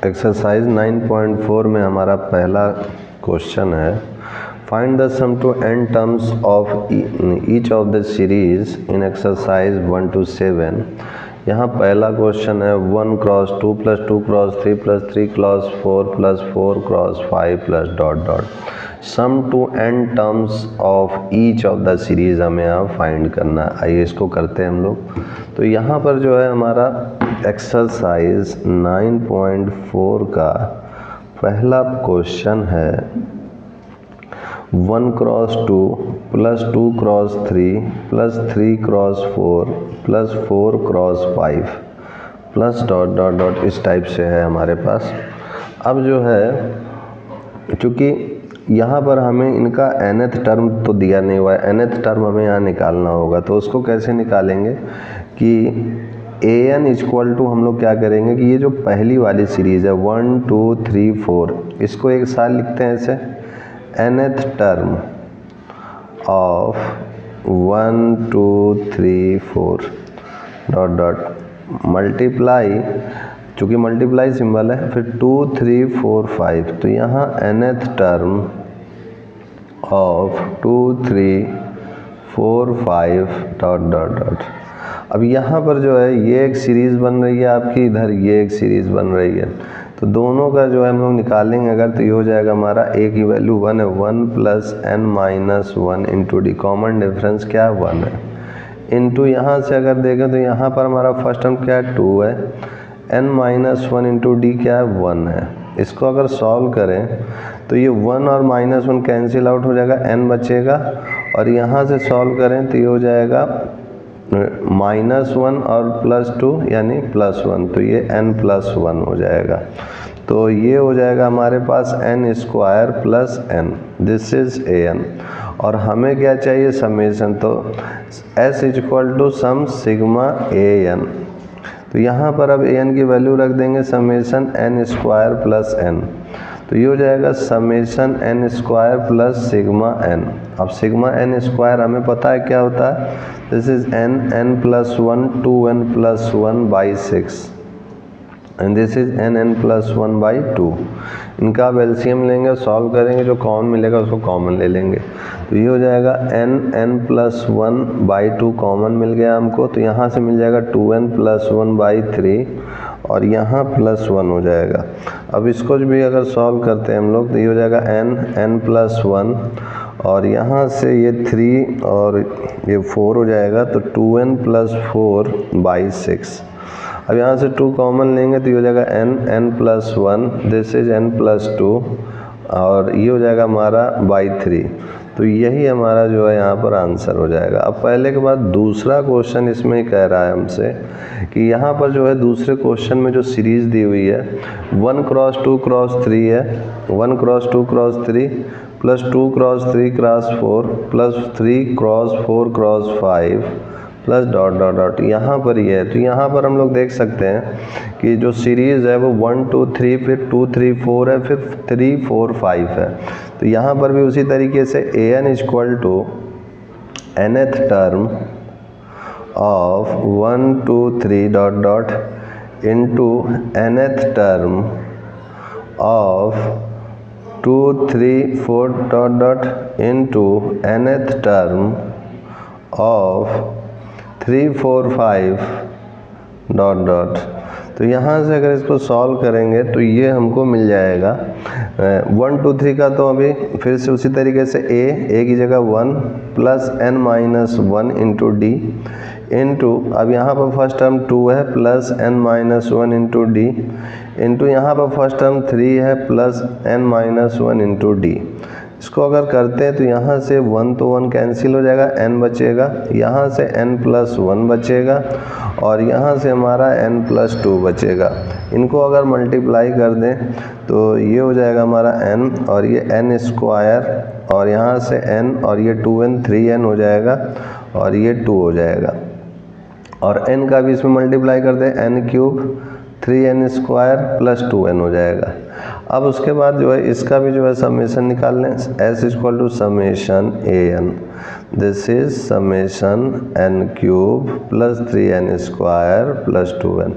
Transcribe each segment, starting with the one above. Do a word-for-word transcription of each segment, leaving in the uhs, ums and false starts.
Exercise nine point four में हमारा पहला क्वेश्चन है, find the sum to n terms of each of the series in exercise one two seven. यहाँ पहला question है one cross two plus two cross three plus three cross four plus four cross five plus dot dot sum to n terms of each of the series हमें यहाँ find करना है। आइए इसको करते हैं हम लोग। तो यहाँ पर जो है हमारा एक्सरसाइज नाइन पॉइंट फोर का पहला क्वेश्चन है one cross two plus two cross three plus three cross four plus four cross five plus dot dot dot इस टाइप से है हमारे पास। अब जो है चूँकि यहाँ पर हमें इनका nth टर्म तो दिया नहीं हुआ है, nth टर्म हमें यहाँ निकालना होगा। तो उसको कैसे निकालेंगे कि ए एन इक्वल टू हम लोग क्या करेंगे कि ये जो पहली वाली सीरीज़ है वन टू थ्री फोर, इसको एक साथ लिखते हैं ऐसे, nth term of one two three four dot dot multiply, चूँकि मल्टीप्लाई सिंबल है, फिर टू थ्री फोर फाइव, तो यहाँ nth term of two three four five dot dot dot. अब यहाँ पर जो है ये एक सीरीज़ बन रही है आपकी, इधर ये एक सीरीज़ बन रही है, तो दोनों का जो है हम लोग निकालेंगे अगर, तो ये हो जाएगा हमारा ए की वैल्यू वन है, one plus n minus one into d, common difference क्या है वन है, इंटू यहाँ से अगर देखें तो यहाँ पर हमारा फर्स्ट टर्म क्या है टू है, n minus one into d क्या है वन है। इसको अगर सॉल्व करें तो ये वन और माइनस वन कैंसिल आउट हो जाएगा, एन बचेगा, और यहाँ से सॉल्व करें तो ये हो जाएगा माइनस वन और प्लस टू यानी प्लस वन, तो ये एन प्लस वन हो जाएगा। तो ये हो जाएगा हमारे पास n square plus n, this is a n. और हमें क्या चाहिए समेशन, तो S equal to sum sigma a n. तो यहाँ पर अब ए एन की वैल्यू रख देंगे summation n square plus n, तो ये हो जाएगा summation n square plus sigma n. अब सिग्मा एन स्क्वायर हमें पता है क्या होता है, this is n n plus one to n plus one by six and this is n n plus one by two. इनका आप एलसीएम लेंगे, सॉल्व करेंगे, जो कॉमन मिलेगा उसको कॉमन ले लेंगे, तो ये हो जाएगा n n plus one by two common मिल गया हमको, तो यहाँ से मिल जाएगा two n plus one by three और यहाँ प्लस वन हो जाएगा। अब इसको भी अगर सॉल्व करते हैं हम लोग तो ये हो जाएगा एन एन प्लस वन और यहाँ से ये थ्री और ये फोर हो जाएगा, तो two n plus four by six. अब यहाँ से टू कॉमन लेंगे तो ये हो जाएगा n n plus one, this is n plus two, और ये हो जाएगा हमारा बाई थ्री। तो यही हमारा जो है यहाँ पर आंसर हो जाएगा। अब पहले के बाद दूसरा क्वेश्चन इसमें कह रहा है हमसे कि यहाँ पर जो है दूसरे क्वेश्चन में जो सीरीज़ दी हुई है one cross two cross three है, one cross two cross three plus two cross three cross four plus three cross four cross five plus dot dot dot, यहाँ पर ये है। तो यहाँ पर हम लोग देख सकते हैं कि जो सीरीज़ है वो वन टू थ्री फिर टू थ्री फोर है, फिर थ्री फोर फाइव है। तो यहाँ पर भी उसी तरीके से a n equal to nth term of one two three dot dot into nth term of two three four dot dot into nth term of three four five dot dot. तो यहाँ से अगर इसको सॉल्व करेंगे तो ये हमको मिल जाएगा वन टू थ्री का, तो अभी फिर से उसी तरीके से ए ए की जगह one plus n minus one into d into, अब यहाँ पर फर्स्ट टर्म टू है plus n minus one into d into यहाँ पर फर्स्ट टर्म थ्री है plus n minus one into d. इसको अगर करते हैं तो यहाँ से वन तो वन कैंसिल हो जाएगा, n बचेगा, यहाँ से n प्लस वन बचेगा और यहाँ से हमारा n प्लस टू बचेगा। इनको अगर मल्टीप्लाई कर दें तो ये हो जाएगा हमारा n और ये n स्क्वायर और यहाँ से n और ये टू एन थ्री एन हो जाएगा और ये टू हो जाएगा, और n का भी इसमें मल्टीप्लाई कर दें n cube three n square plus two n हो जाएगा। अब उसके बाद जो है इसका भी जो है समेशन निकाल लें, s equal to summation a n, this is summation n cube plus three n square plus two n.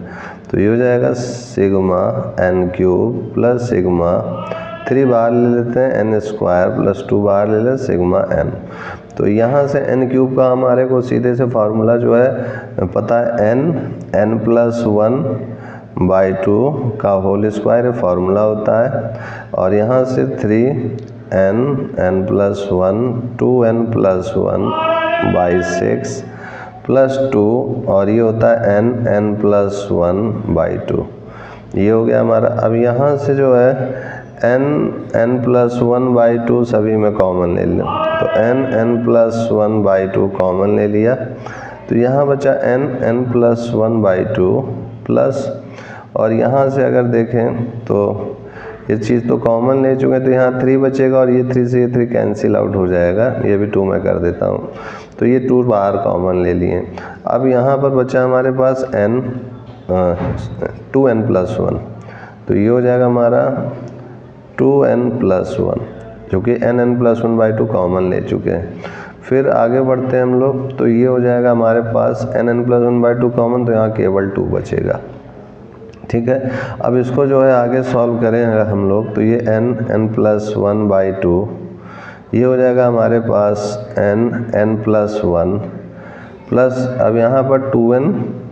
तो ये हो जाएगा sigma n cube plus sigma three बाहर ले लेते हैं एन स्क्वायर प्लस टू बाहर ले लें सिग्मा एन। तो यहाँ से एन क्यूब का हमारे को सीधे से फार्मूला जो है पता है, n n plus one by two का होल स्क्वायर फार्मूला होता है, और यहाँ से three n n plus one to n plus one by six plus two, और ये होता है n n plus one by two. ये हो गया हमारा। अब यहाँ से जो है n n plus one by two सभी में कॉमन ले लें, तो n n plus one by two common ले लिया, तो यहाँ बचा n n plus one by two plus, और यहाँ से अगर देखें तो ये चीज़ तो कॉमन ले चुके हैं, तो यहाँ थ्री बचेगा और ये थ्री से ये थ्री कैंसिल आउट हो जाएगा, ये भी टू में कर देता हूँ, तो ये टू बाहर कॉमन ले लिए। अब यहाँ पर बचा हमारे पास n two n plus one, तो ये हो जाएगा हमारा टू एन प्लस वन, जो कि n n plus one by two common ले चुके हैं। फिर आगे बढ़ते हैं हम लोग, तो ये हो जाएगा हमारे पास n n plus one by two common, तो यहाँ केवल टू बचेगा। ठीक है, अब इसको जो है आगे सॉल्व करें अगर हम लोग, तो ये n n plus one by two, ये हो जाएगा हमारे पास n n plus one plus, अब यहाँ पर two n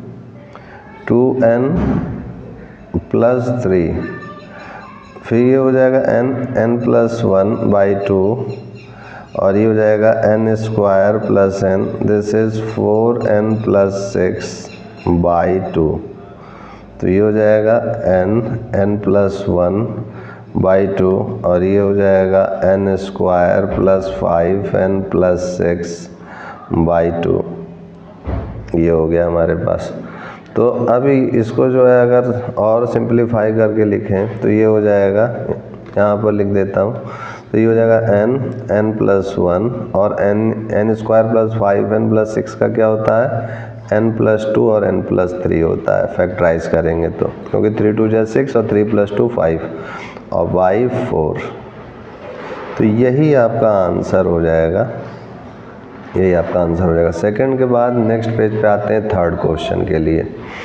two n plus three, फिर ये हो जाएगा n n plus one by two, और ये हो जाएगा n square plus n, this is four n plus six by two, तो ये हो जाएगा n n plus one by two, और ये हो जाएगा n square plus five n plus six by two. ये हो गया हमारे पास। तो अभी इसको जो है अगर और सिंप्लीफाई करके लिखें तो ये हो जाएगा, यहाँ पर लिख देता हूँ, तो ये हो जाएगा एन एन प्लस वन, और n n square plus five n plus six का क्या होता है, एन प्लस टू और एन प्लस थ्री होता है, फैक्टराइज करेंगे तो, क्योंकि थ्री टू जा सिक्स और थ्री प्लस टू फाइव और बाई फोर। तो यही आपका आंसर हो जाएगा, यही आपका आंसर हो जाएगा। सेकंड के बाद नेक्स्ट पेज पे आते हैं थर्ड क्वेश्चन के लिए।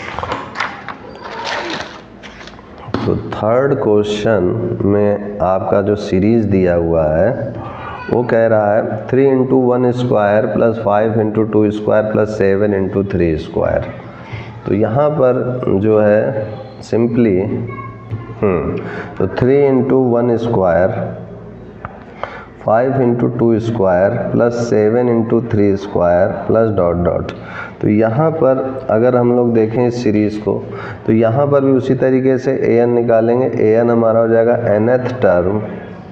तो थर्ड क्वेश्चन में आपका जो सीरीज दिया हुआ है वो कह रहा है three into one square plus five into two square plus seven into three square. तो यहाँ पर जो है सिंपली हम्म तो three into one square, five into two square plus seven into three square plus dot dot. तो यहाँ पर अगर हम लोग देखें इस सीरीज़ को, तो यहाँ पर भी उसी तरीके से ए एन निकालेंगे। ए एन हमारा हो जाएगा nth term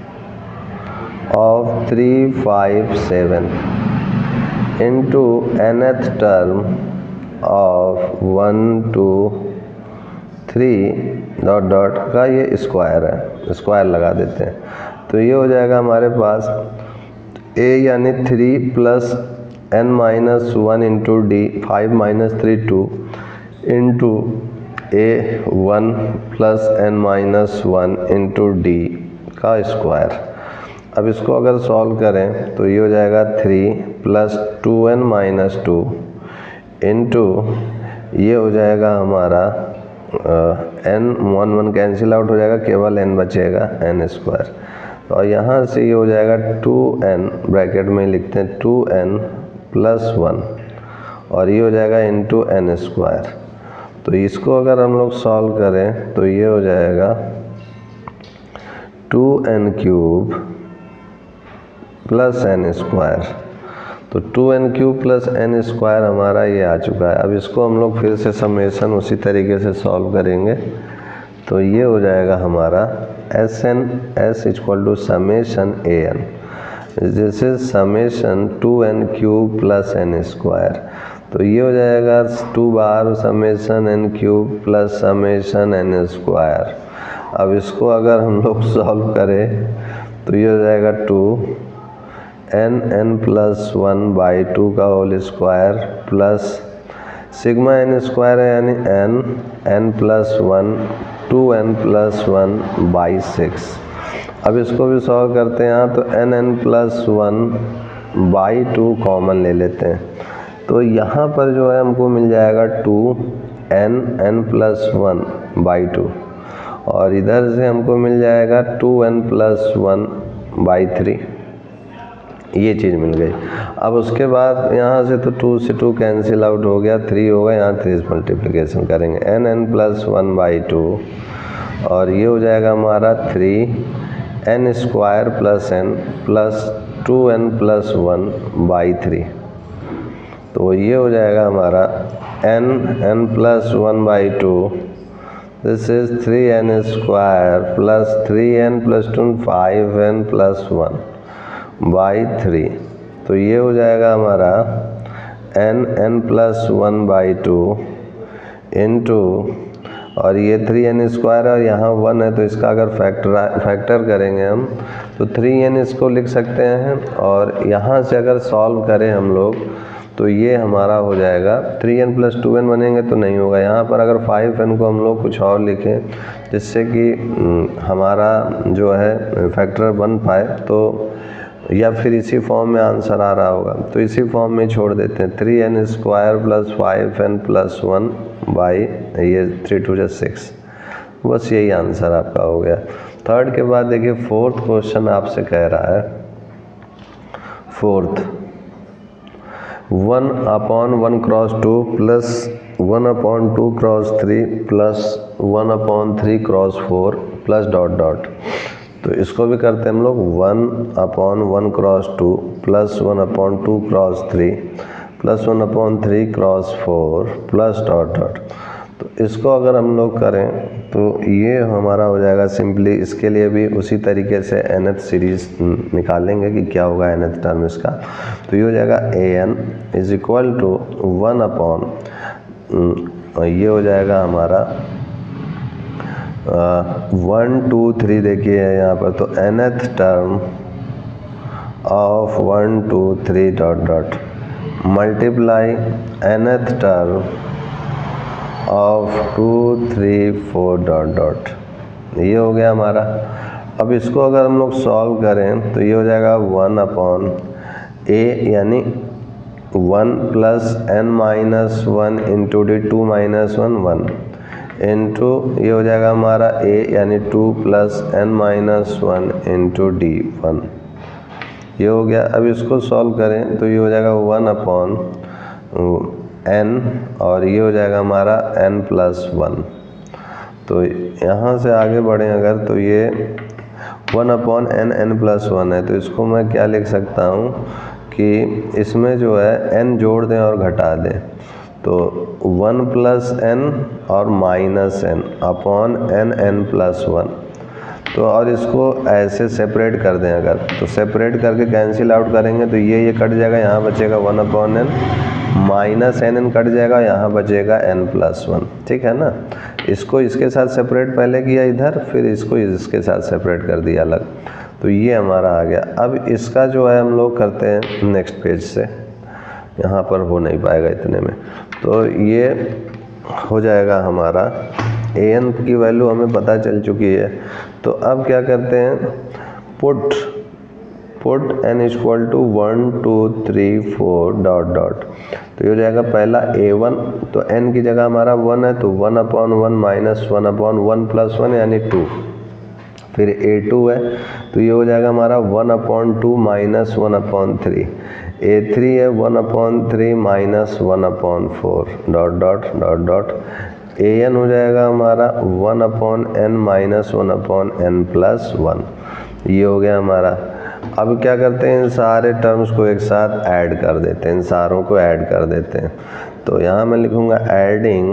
of three five seven into nth term of one two three dot dot का ये स्क्वायर है, स्क्वायर लगा देते हैं। तो ये हो जाएगा हमारे पास a यानी three plus n minus one into d, five minus three two into a one plus n minus one into d का स्क्वायर। अब इसको अगर सॉल्व करें तो ये हो जाएगा three plus two n minus two into ये हो जाएगा हमारा n, one one cancel out हो जाएगा, केवल एन बचेगा, एन स्क्वायर। और यहाँ से ये हो जाएगा टू एन, ब्रैकेट में लिखते हैं टू एन प्लस वन, और ये हो जाएगा इंटू एन स्क्वायर। तो इसको अगर हम लोग सॉल्व करें तो ये हो जाएगा two n cube plus n square. तो two n cube plus n square हमारा ये आ चुका है। अब इसको हम लोग फिर से समेशन उसी तरीके से सॉल्व करेंगे। तो ये हो जाएगा हमारा s n S equal to summation a n, this is summation two n cube plus n square. तो ये हो जाएगा टू बार summation n cube plus summation n square. अब इसको अगर हम लोग सॉल्व करें तो ये हो जाएगा two n n plus one by two का whole square plus sigma n square है यानी n n plus one to n plus one by six. अब इसको भी सॉल्व करते हैं यहाँ, तो n n plus one by two common ले लेते हैं। तो यहाँ पर जो है हमको मिल जाएगा two n n plus one by two, और इधर से हमको मिल जाएगा two n plus one by three, ये चीज़ मिल गई। अब उसके बाद यहाँ से तो टू से टू कैंसिल आउट हो गया, थ्री होगा, यहाँ थ्री से मल्टीप्लिकेशन करेंगे n n plus one by two, और ये हो जाएगा हमारा three n square plus n plus two n plus one by three. तो ये हो जाएगा हमारा n n plus one by two, this is three n square plus three n plus two five n plus one by three. तो ये हो जाएगा हमारा n n plus one by two into, और ये थ्री एन स्क्वायर और यहाँ one है, तो इसका अगर फैक्टर फैक्टर करेंगे हम तो थ्री एन इसको लिख सकते हैं, और यहाँ से अगर सॉल्व करें हम लोग तो ये हमारा हो जाएगा three n plus two n बनेंगे तो नहीं होगा। यहाँ पर अगर फाइव एन को हम लोग कुछ और लिखें जिससे कि हमारा जो है फैक्टर बन पाए, तो या फिर इसी फॉर्म में आंसर आ रहा होगा, तो इसी फॉर्म में छोड़ देते हैं three n square plus five n plus one by ये थ्री टू जा सिक्स, बस यही आंसर आपका हो गया। थर्ड के बाद देखिए फोर्थ क्वेश्चन आपसे कह रहा है, fourth one upon one cross two plus one upon two cross three plus one upon three cross four plus dot dot. तो इसको भी करते हैं हम लोग, one upon one cross two plus one upon two cross three plus one upon three cross four plus dot dot. तो इसको अगर हम लोग करें तो ये हमारा हो जाएगा सिंपली, इसके लिए भी उसी तरीके से nth सीरीज निकालेंगे कि क्या होगा nth टर्म इसका। तो ये हो जाएगा a n is equal to one upon, ये हो जाएगा हमारा वन टू थ्री देखिए यहाँ पर, तो nth term of one two three dot dot multiply nth term of two three four dot dot, ये हो गया हमारा। अब इसको अगर हम लोग सॉल्व करें तो ये हो जाएगा वन अपॉन ए यानी one plus n minus one into d two minus one one into ये हो जाएगा हमारा ए यानी two plus n minus one into d one, ये हो गया। अब इसको सॉल्व करें तो ये हो जाएगा वन अपॉन n, और ये हो जाएगा हमारा n प्लस वन। तो यहाँ से आगे बढ़ें अगर, तो ये one upon n n plus one है, तो इसको मैं क्या लिख सकता हूँ कि इसमें जो है n जोड़ दें और घटा दें, तो वन प्लस एन और minus n upon n n plus one. तो और इसको ऐसे सेपरेट कर दें अगर, तो सेपरेट करके कैंसिल आउट करेंगे तो ये ये कट जाएगा, यहाँ बचेगा one upon n minus n n cut जाएगा, यहाँ बचेगा एन प्लस वन, ठीक है ना। इसको इसके साथ सेपरेट पहले किया इधर, फिर इसको इसके साथ सेपरेट कर दिया अलग, तो ये हमारा आ गया। अब इसका जो है हम लोग करते हैं नेक्स्ट पेज से, यहाँ पर हो नहीं पाएगा इतने में, तो ये हो जाएगा हमारा ए एन की वैल्यू हमें पता चल चुकी है। तो अब क्या करते हैं, put put n equal to one two three four dot dot. तो ये हो जाएगा पहला ए वन, तो n की जगह हमारा वन है, तो one upon one minus one upon one plus one यानी टू। फिर ए टू है, तो ये हो जाएगा हमारा one upon two minus one upon three. A three है one upon three minus one upon four dot dot dot dot. A n हो जाएगा हमारा one upon n minus one upon n plus one, ये हो गया हमारा। अब क्या करते हैं, इन सारे टर्म्स को एक साथ ऐड कर देते हैं, इन सारों को ऐड कर देते हैं। तो यहाँ मैं लिखूँगा adding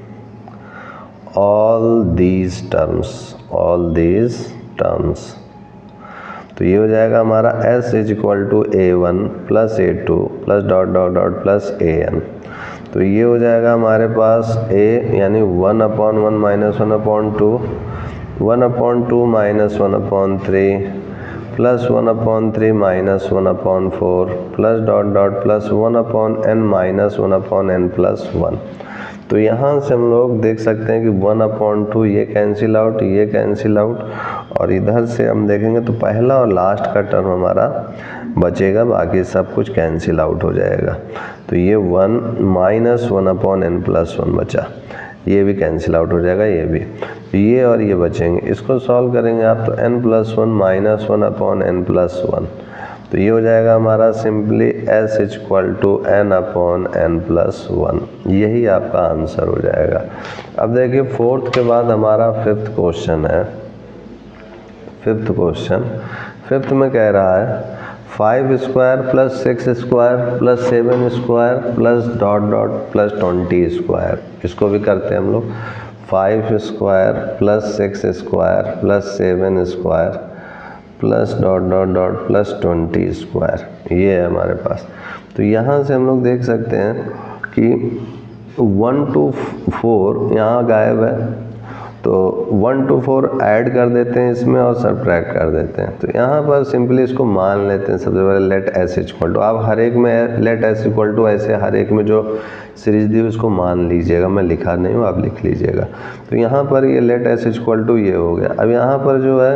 all these terms, all these terms. तो ये हो जाएगा हमारा s is equal to a one plus a two plus dot dot dot plus a n. तो ये हो जाएगा हमारे पास a यानी one upon one minus one upon two, one upon two minus one upon three plus one upon three minus one upon four plus dot dot plus one upon n minus one upon n plus one. तो यहाँ से हम लोग देख सकते हैं कि one upon two ये कैंसिल आउट, ये कैंसिल आउट, और इधर से हम देखेंगे तो पहला और लास्ट का टर्म हमारा बचेगा, बाकी सब कुछ कैंसिल आउट हो जाएगा। तो ये one minus one upon n plus one बचा, ये भी कैंसिल आउट हो जाएगा, ये भी, ये और ये बचेंगे। इसको सॉल्व करेंगे आप तो n plus one minus one upon n plus one, तो ये हो जाएगा हमारा simply s is equal to n upon n plus one, यही आपका आंसर हो जाएगा। अब देखिए फोर्थ के बाद हमारा फिफ्थ क्वेश्चन है। फिफ्थ क्वेश्चन फिफ्थ में कह रहा है five square plus six square plus seven square plus dot dot plus twenty square. इसको भी करते हैं हम लोग, five square plus six square plus seven square plus dot dot dot plus twenty square, ये है हमारे पास। तो यहाँ से हम लोग देख सकते हैं कि वन टू फोर यहाँ गायब है, तो वन टू फोर ऐड कर देते हैं इसमें और सब्ट्रैक्ट कर देते हैं। तो यहाँ पर सिंपली इसको मान लेते हैं सबसे पहले लेट एस इक्वल टू, आप हर एक में लेट एस इक्वल टू ऐसे हर एक में जो सीरीज दी उसको मान लीजिएगा, मैं लिखा नहीं हूँ, आप लिख लीजिएगा। तो यहाँ पर ये लेट एस इक्वल टू ये हो गया। अब यहाँ पर जो है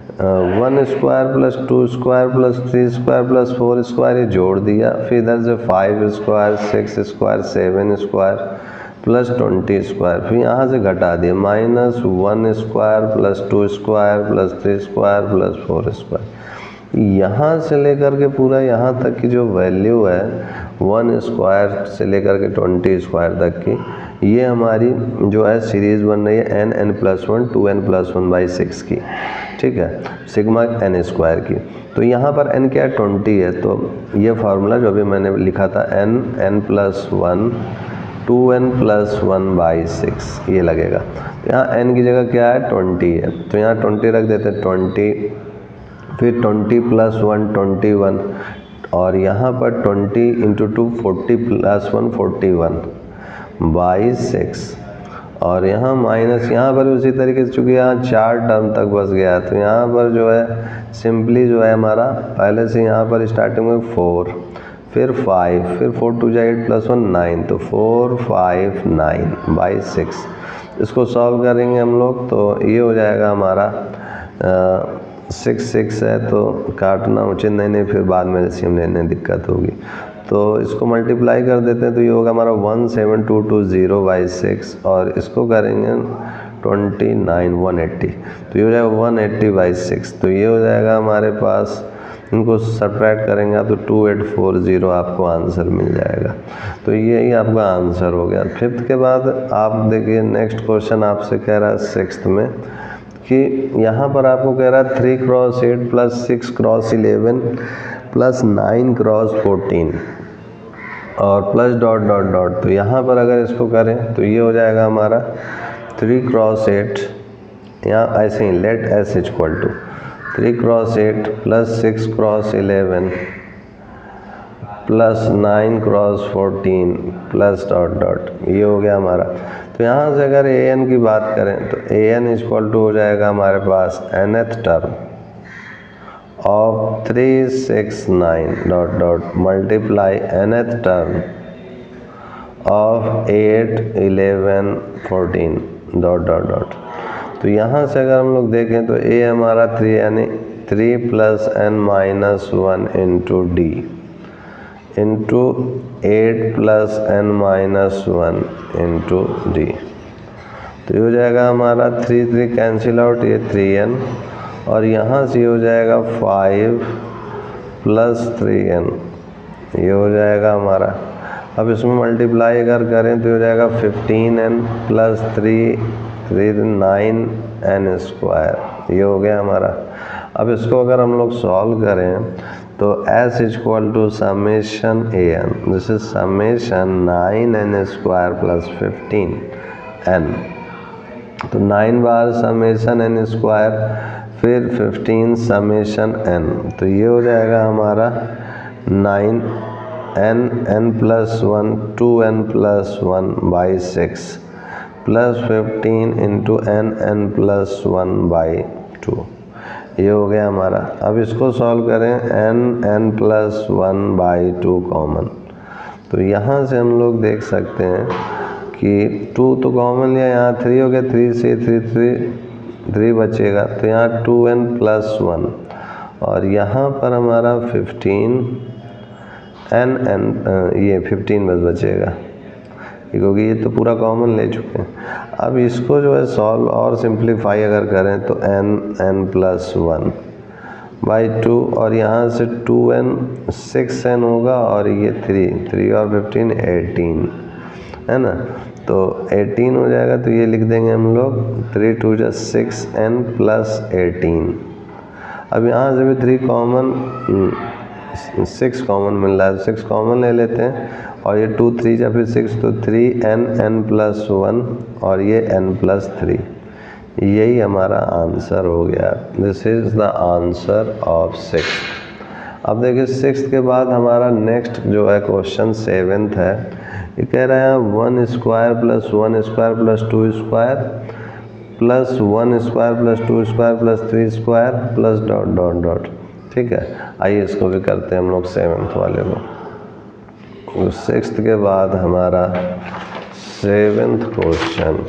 one square plus two square plus three square plus four square ये जोड़ दिया, फिर इधर से five square six square seven square plus twenty square, फिर यहाँ से घटा दिया minus one square plus two square plus three square plus four square. यहाँ से लेकर के पूरा यहाँ तक की जो वैल्यू है वन स्क्वायर से लेकर के ट्वेंटी स्क्वायर तक की, ये हमारी जो है सीरीज़ बन रही है n n plus one to n plus one by six की, ठीक है, सिग्मा एन स्क्वायर की। तो यहाँ पर एन क्या है, ट्वेंटी है, तो ये फार्मूला जो अभी मैंने लिखा था n n plus one to n plus one by six ये लगेगा। तो यहाँ एन की जगह क्या है, ट्वेंटी है, तो यहाँ ट्वेंटी रख देते हैं, ट्वेंटी, फिर twenty plus one twenty one, और यहाँ पर twenty into two forty plus one forty one by six, और यहाँ माइनस, यहाँ पर उसी तरीके से चूँकि यहाँ चार टर्म तक बस गया, तो यहाँ पर जो है सिंपली जो है हमारा पहले से यहाँ पर स्टार्टिंग में फोर, फिर फाइव, फिर फोर टू जा एट प्लस वन नाइन, तो four five nine by six. इसको सॉल्व करेंगे हम लोग तो ये हो जाएगा हमारा सिक्स सिक्स है तो काटना उचित नहीं नहीं फिर बाद में एलसीएम लेने दिक्कत होगी, तो इसको मल्टीप्लाई कर देते हैं तो ये होगा हमारा one seven two two zero by six, और इसको करेंगे ट्वेंटी नाइन वन एट्टी, तो ये हो जाएगा वन एट्टी बाई सिक्स। तो ये हो जाएगा हमारे पास, इनको सब्ट्रैक्ट करेंगे तो टू एट फोर ज़ीरो आपको आंसर मिल जाएगा। तो यही आपका आंसर हो गया। फिफ्थ के बाद आप देखिए नेक्स्ट क्वेश्चन आपसे कह रहा है सिक्स्थ में कि यहाँ पर आपको कह रहा है three cross eight plus six cross eleven plus nine cross fourteen और प्लस डॉट डॉट डॉट। तो यहाँ पर अगर इसको करें तो ये हो जाएगा हमारा थ्री क्रॉस एट, यहाँ ऐसे ही let s equal to three cross eight plus six cross eleven plus nine cross fourteen plus dot dot, ये हो गया हमारा। तो यहाँ से अगर ए एन की बात करें तो ए एन इक्वल टू हो जाएगा हमारे पास nth term of three six nine dot dot multiply nth term of eight eleven fourteen dot dot dot. तो यहाँ से अगर हम लोग देखें तो ए हमारा थ्री यानी three plus n minus one into d into eight plus n minus one into d. तो ये हो जाएगा हमारा थ्री थ्री कैंसिल आउट, ये थ्री एन, और यहाँ से हो जाएगा फाइव प्लस थ्री एन, ये हो जाएगा हमारा। अब इसमें मल्टीप्लाई अगर करें तो हो जाएगा fifteen n plus three three nine n square, ये हो गया हमारा। अब इसको अगर हम लोग सॉल्व करें तो s equal to summation a n, this is summation nine n square plus fifteen n, तो नाइन बार समेशन एन स्क्वायर फिर फिफ्टीन समेशन एन, तो ये हो जाएगा हमारा nine n n plus one to n plus one by six plus fifteen into n n plus one by two, ये हो गया हमारा। अब इसको सॉल्व करें n n plus one by two common, तो यहाँ से हम लोग देख सकते हैं कि टू तो कॉमन लिया, यहाँ थ्री हो गया, थ्री से थ्री थ्री थ्री बचेगा, तो यहाँ टू एन प्लस वन और यहाँ पर हमारा फिफ्टीन एन एन ये फिफ्टीन बस बचेगा क्योंकि ये तो पूरा कॉमन ले चुके हैं। अब इसको जो है सॉल्व और सिंप्लीफाई अगर करें तो n n plus one by two, और यहाँ से टू एन सिक्स एन होगा और ये थ्री थ्री और फिफ्टीन एटीन है ना, तो एटीन हो जाएगा। तो ये लिख देंगे हम लोग थ्री टू जा सिक्स एन प्लस एटीन। अब यहाँ से भी थ्री कॉमन, सिक्स कॉमन मिल रहा है, सिक्स कॉमन ले लेते हैं और ये टू थ्री जा फिर सिक्स, तो three n n plus one और ये एन प्लस थ्री, यही हमारा आंसर हो गया। This is the answer of six. अब देखिए सिक्स के बाद हमारा नेक्स्ट जो है क्वेश्चन सेवेंथ है। ये कह रहा है one square plus one square plus two square plus one square plus two square plus three square plus dot dot dot. ठीक है, आइए इसको भी करते हैं हम लोग सेवेंथ वाले को। सिक्स्थ के बाद हमारा सेवेंथ क्वेश्चन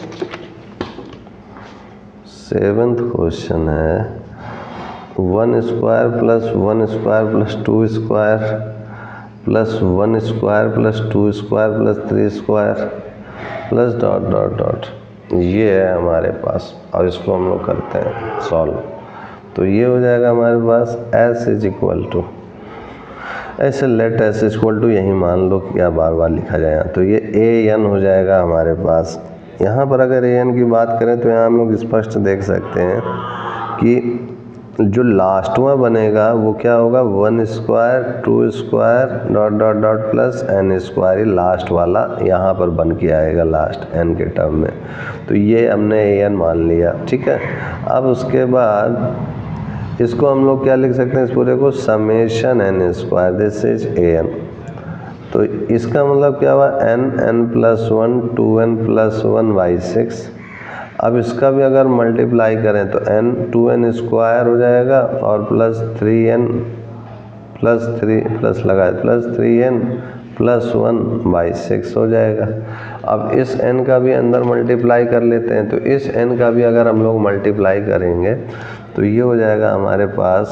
सेवेंथ क्वेश्चन है one square plus one square plus two square plus one square plus two square plus three square plus dot dot dot. ये है हमारे पास। अब इसको हम लोग करते हैं सॉल्व। तो ये हो जाएगा हमारे पास s इज इक्वल टू, ऐसे लेट s इक्वल टू यही मान लो क्या बार बार लिखा जाएगा, तो ये ए एन हो जाएगा हमारे पास। यहाँ पर अगर ए एन की बात करें तो यहाँ हम लोग स्पष्ट देख सकते हैं कि जो लास्ट में बनेगा वो क्या होगा, one square two square dot dot dot plus n square, last वाला यहाँ पर बन के आएगा लास्ट एन के टर्म में। तो ये हमने ए एन मान लिया। ठीक है, अब उसके बाद इसको हम लोग क्या लिख सकते हैं, इस पूरे को summation n square, this is a n. तो इसका मतलब क्या हुआ, n n plus one to n plus one by six. अब इसका भी अगर मल्टीप्लाई करें तो एन टू एन स्क्वायर हो जाएगा और plus three n plus three plus लगाए plus three n plus one by six हो जाएगा। अब इस n का भी अंदर मल्टीप्लाई कर लेते हैं, तो इस n का भी अगर हम लोग मल्टीप्लाई करेंगे तो ये हो जाएगा हमारे पास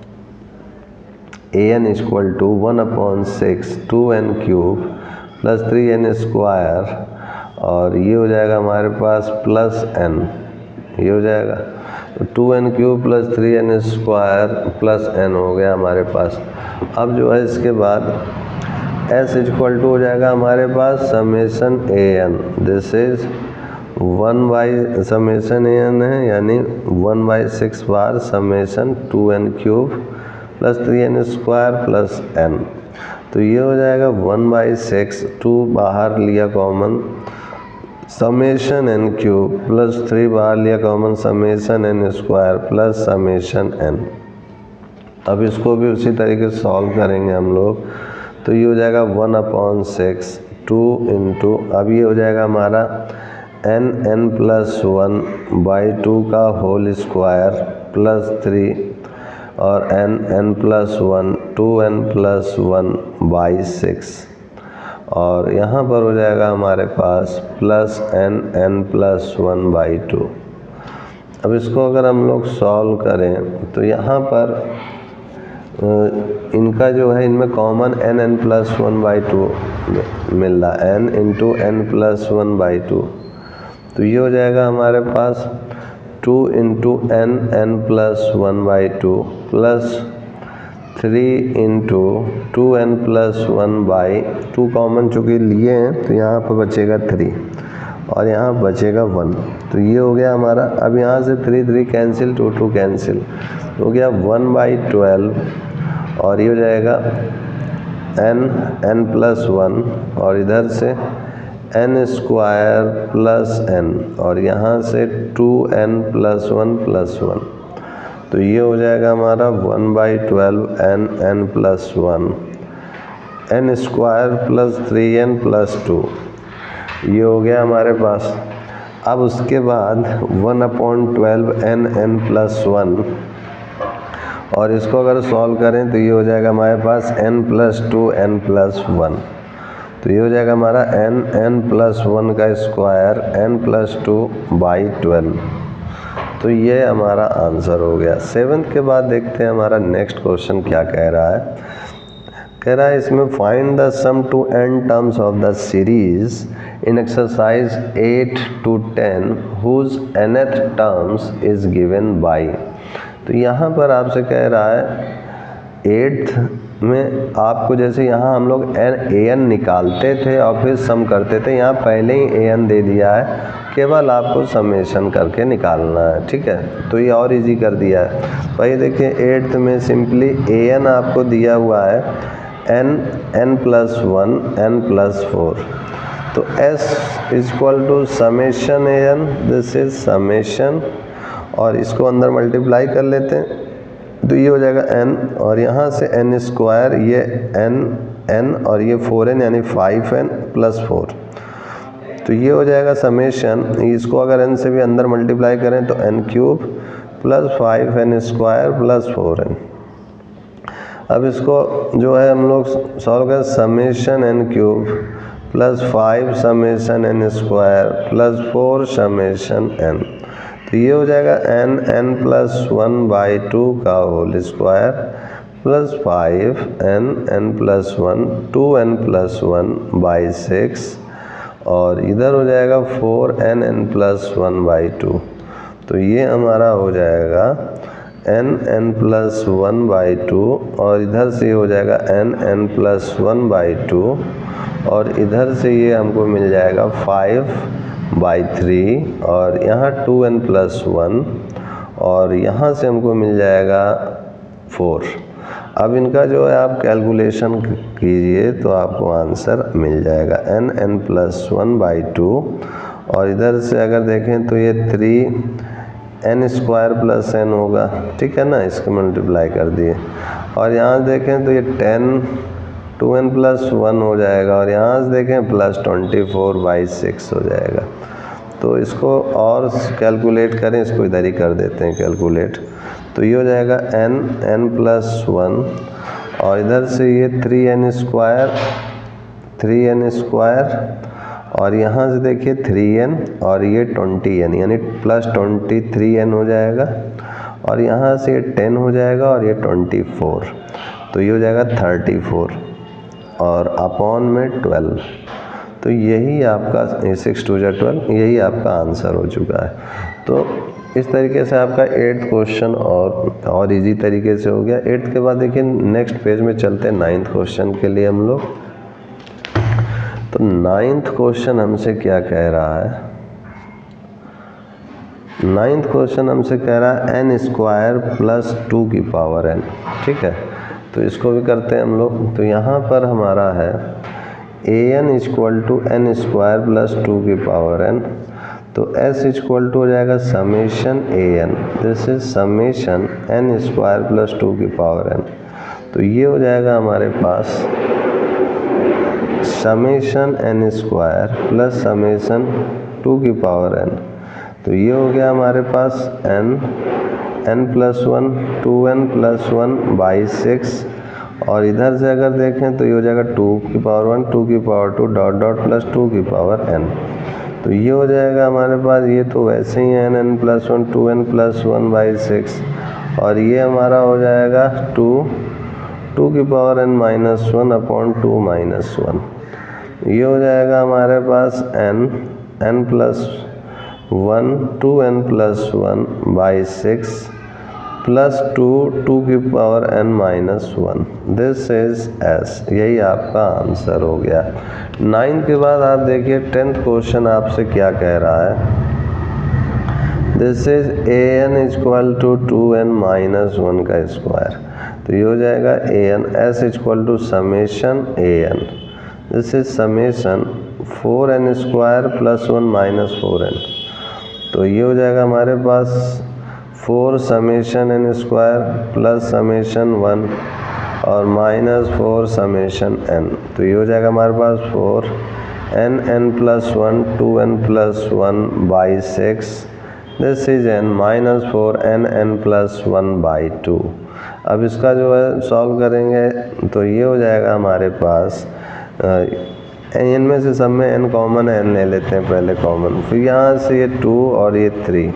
a n equal to one upon six two n cube plus three n square, और ये हो जाएगा हमारे पास प्लस n, ये हो जाएगा two n cube plus three n square plus n हो गया हमारे पास। अब जो है इसके बाद s इक्वल टू हो जाएगा हमारे पास summation a n, this is one by summation a n है, यानी वन बाई सिक्स बार summation two n cube plus three n square plus n। तो ये हो जाएगा वन बाई सिक्स, टू बाहर लिया common, summation n cube plus three बाहर लिया common, summation n square plus summation n. अब इसको भी उसी तरीके से सॉल्व करेंगे हम लोग। तो ये हो जाएगा one upon six two into, अब ये हो जाएगा हमारा n n plus one by two का होल स्क्वायर प्लस थ्री और n n plus one to n plus one by six, और यहाँ पर हो जाएगा हमारे पास plus n n plus one by two. अब इसको अगर हम लोग सॉल्व करें तो यहाँ पर इनका जो है इनमें common n n plus one by two मिल रहा है, n into n plus one by two. तो ये हो जाएगा हमारे पास two into n n plus one by two plus three into two n plus one by two, common चूँकि लिए हैं तो यहाँ पर बचेगा थ्री और यहाँ बचेगा वन। तो ये हो गया हमारा। अब यहाँ से three three cancel, two two cancel, तो हो गया वन बाई ट्वेल्व, और ये हो जाएगा एन एन प्लस वन और इधर से एन स्क्वायर प्लस एन और यहाँ से two n plus one plus one. तो ये हो जाएगा हमारा one by twelve n n plus one, n square plus three n plus two, ये हो गया हमारे पास। अब उसके बाद one upon twelve n n plus one, और इसको अगर सॉल्व करें तो ये हो जाएगा हमारे पास n plus two n plus one. तो ये हो जाएगा हमारा n n प्लस वन का square n plus two by twelve. तो ये हमारा आंसर हो गया। सेवन्थ के बाद देखते हैं हमारा नेक्स्ट क्वेश्चन क्या कह रहा है। कह रहा है इसमें find the sum to n terms of the series in exercise eight two ten whose nth terms is given by. तो यहाँ पर आपसे कह रहा है एट्थ में आपको जैसे यहाँ हम लोग एन ए एन निकालते थे और फिर सम करते थे, यहाँ पहले ही ए एन दे दिया है, केवल आपको समेशन करके निकालना है। ठीक है, तो ये और इजी कर दिया है। भाई देखिए एट्थ में सिंपली ए एन आपको दिया हुआ है n n plus one n plus four, तो S equal to summation a n, this is summation, और इसको अंदर मल्टीप्लाई कर लेते हैं तो ये हो जाएगा n, और यहाँ से n स्क्वायर, ये n n और ये फोर एन यानी फाइव एन प्लस फोर, तो ये हो जाएगा समेशन। इसको अगर n से भी अंदर मल्टीप्लाई करें तो n cube plus five n square plus four n. अब इसको जो है हम लोग सॉल्व करें, summation n cube plus five summation n square plus four summation n, तो ये हो जाएगा n n plus one by two का whole square plus five n n plus one two n plus one by six, और इधर हो जाएगा four n n plus one by two, तो ये हमारा हो जाएगा n n plus one by two, और इधर से हो जाएगा n n plus one by two, और इधर से ये हमको मिल जाएगा फाइव बाई थ्री, और यहाँ टू एन प्लस वन, और यहाँ से हमको मिल जाएगा फोर। अब इनका जो है आप कैलकुलेशन कीजिए तो आपको आंसर मिल जाएगा n n plus one by two, और इधर से अगर देखें तो ये three n square plus n होगा। ठीक है ना, इसको मल्टीप्लाई कर दिए, और यहाँ देखें तो ये ten two n plus one हो जाएगा, और यहाँ से देखें plus twenty four by six हो जाएगा। तो इसको और कैलकुलेट करें, इसको इधर ही कर देते हैं कैलकुलेट, तो ये हो जाएगा n n प्लस वन, और इधर से ये three n square three n square, और यहाँ से देखिए थ्री एन और ये ट्वेंटी एन यानी प्लस ट्वेंटी थ्री एन हो जाएगा, और यहाँ से ये टेन हो जाएगा और ये ट्वेंटी फोर, तो ये हो जाएगा थर्टी फोर, और अपॉन में ट्वेल्व, तो यही आपका सिक्स टू जा ट्वेल्व, यही आपका आंसर हो चुका है। तो इस तरीके से आपका एट्थ क्वेश्चन और और इजी तरीके से हो गया। एट्थ के बाद देखिए नेक्स्ट पेज में चलते हैं नाइन्थ क्वेश्चन के लिए हम लोग। तो नाइन्थ क्वेश्चन हमसे क्या कह रहा है, नाइन्थ क्वेश्चन हमसे कह रहा है एन स्क्वायर प्लस टू की पावर एन। ठीक है, तो इसको भी करते हैं हम लोग। तो यहाँ पर हमारा है a n equal to n square plus two की पावर एन, तो एस इक्वल टू हो जाएगा summation a n, this is summation n square plus two की पावर एन, तो ये हो जाएगा हमारे पास summation n square plus summation two की पावर एन, तो ये हो गया हमारे पास n n plus one to n plus one by six, और इधर से अगर देखें तो ये हो जाएगा टू की पावर वन टू की power two dot dot plus two की पावर एन, तो ये हो जाएगा हमारे पास, ये तो वैसे ही है n n plus one to n plus one by six, और ये हमारा हो जाएगा टू टू की power n minus one upon two minus one, ये हो जाएगा हमारे पास n n plus one to n plus one by six plus two two की power n minus one, this is S, यही आपका आंसर हो गया। नाइन्थ के बाद आप देखिए टेंथ क्वेश्चन आपसे क्या कह रहा है, this is a n equal to two n minus one का स्क्वायर, तो ये हो जाएगा a n S equal to summation a n, this is summation four n square plus one minus four n, तो ये हो जाएगा हमारे पास four summation n square plus summation one और माइनस फोर समेशन एन, तो ये हो जाएगा हमारे पास four n n plus one to n plus one by six, this is n minus four n n plus one by two. अब इसका जो है सॉल्व करेंगे तो ये हो जाएगा हमारे पास, एन में से सब में एन कॉमन है, एन ले लेते हैं पहले कॉमन, फिर यहाँ से ये टू और ये थ्री,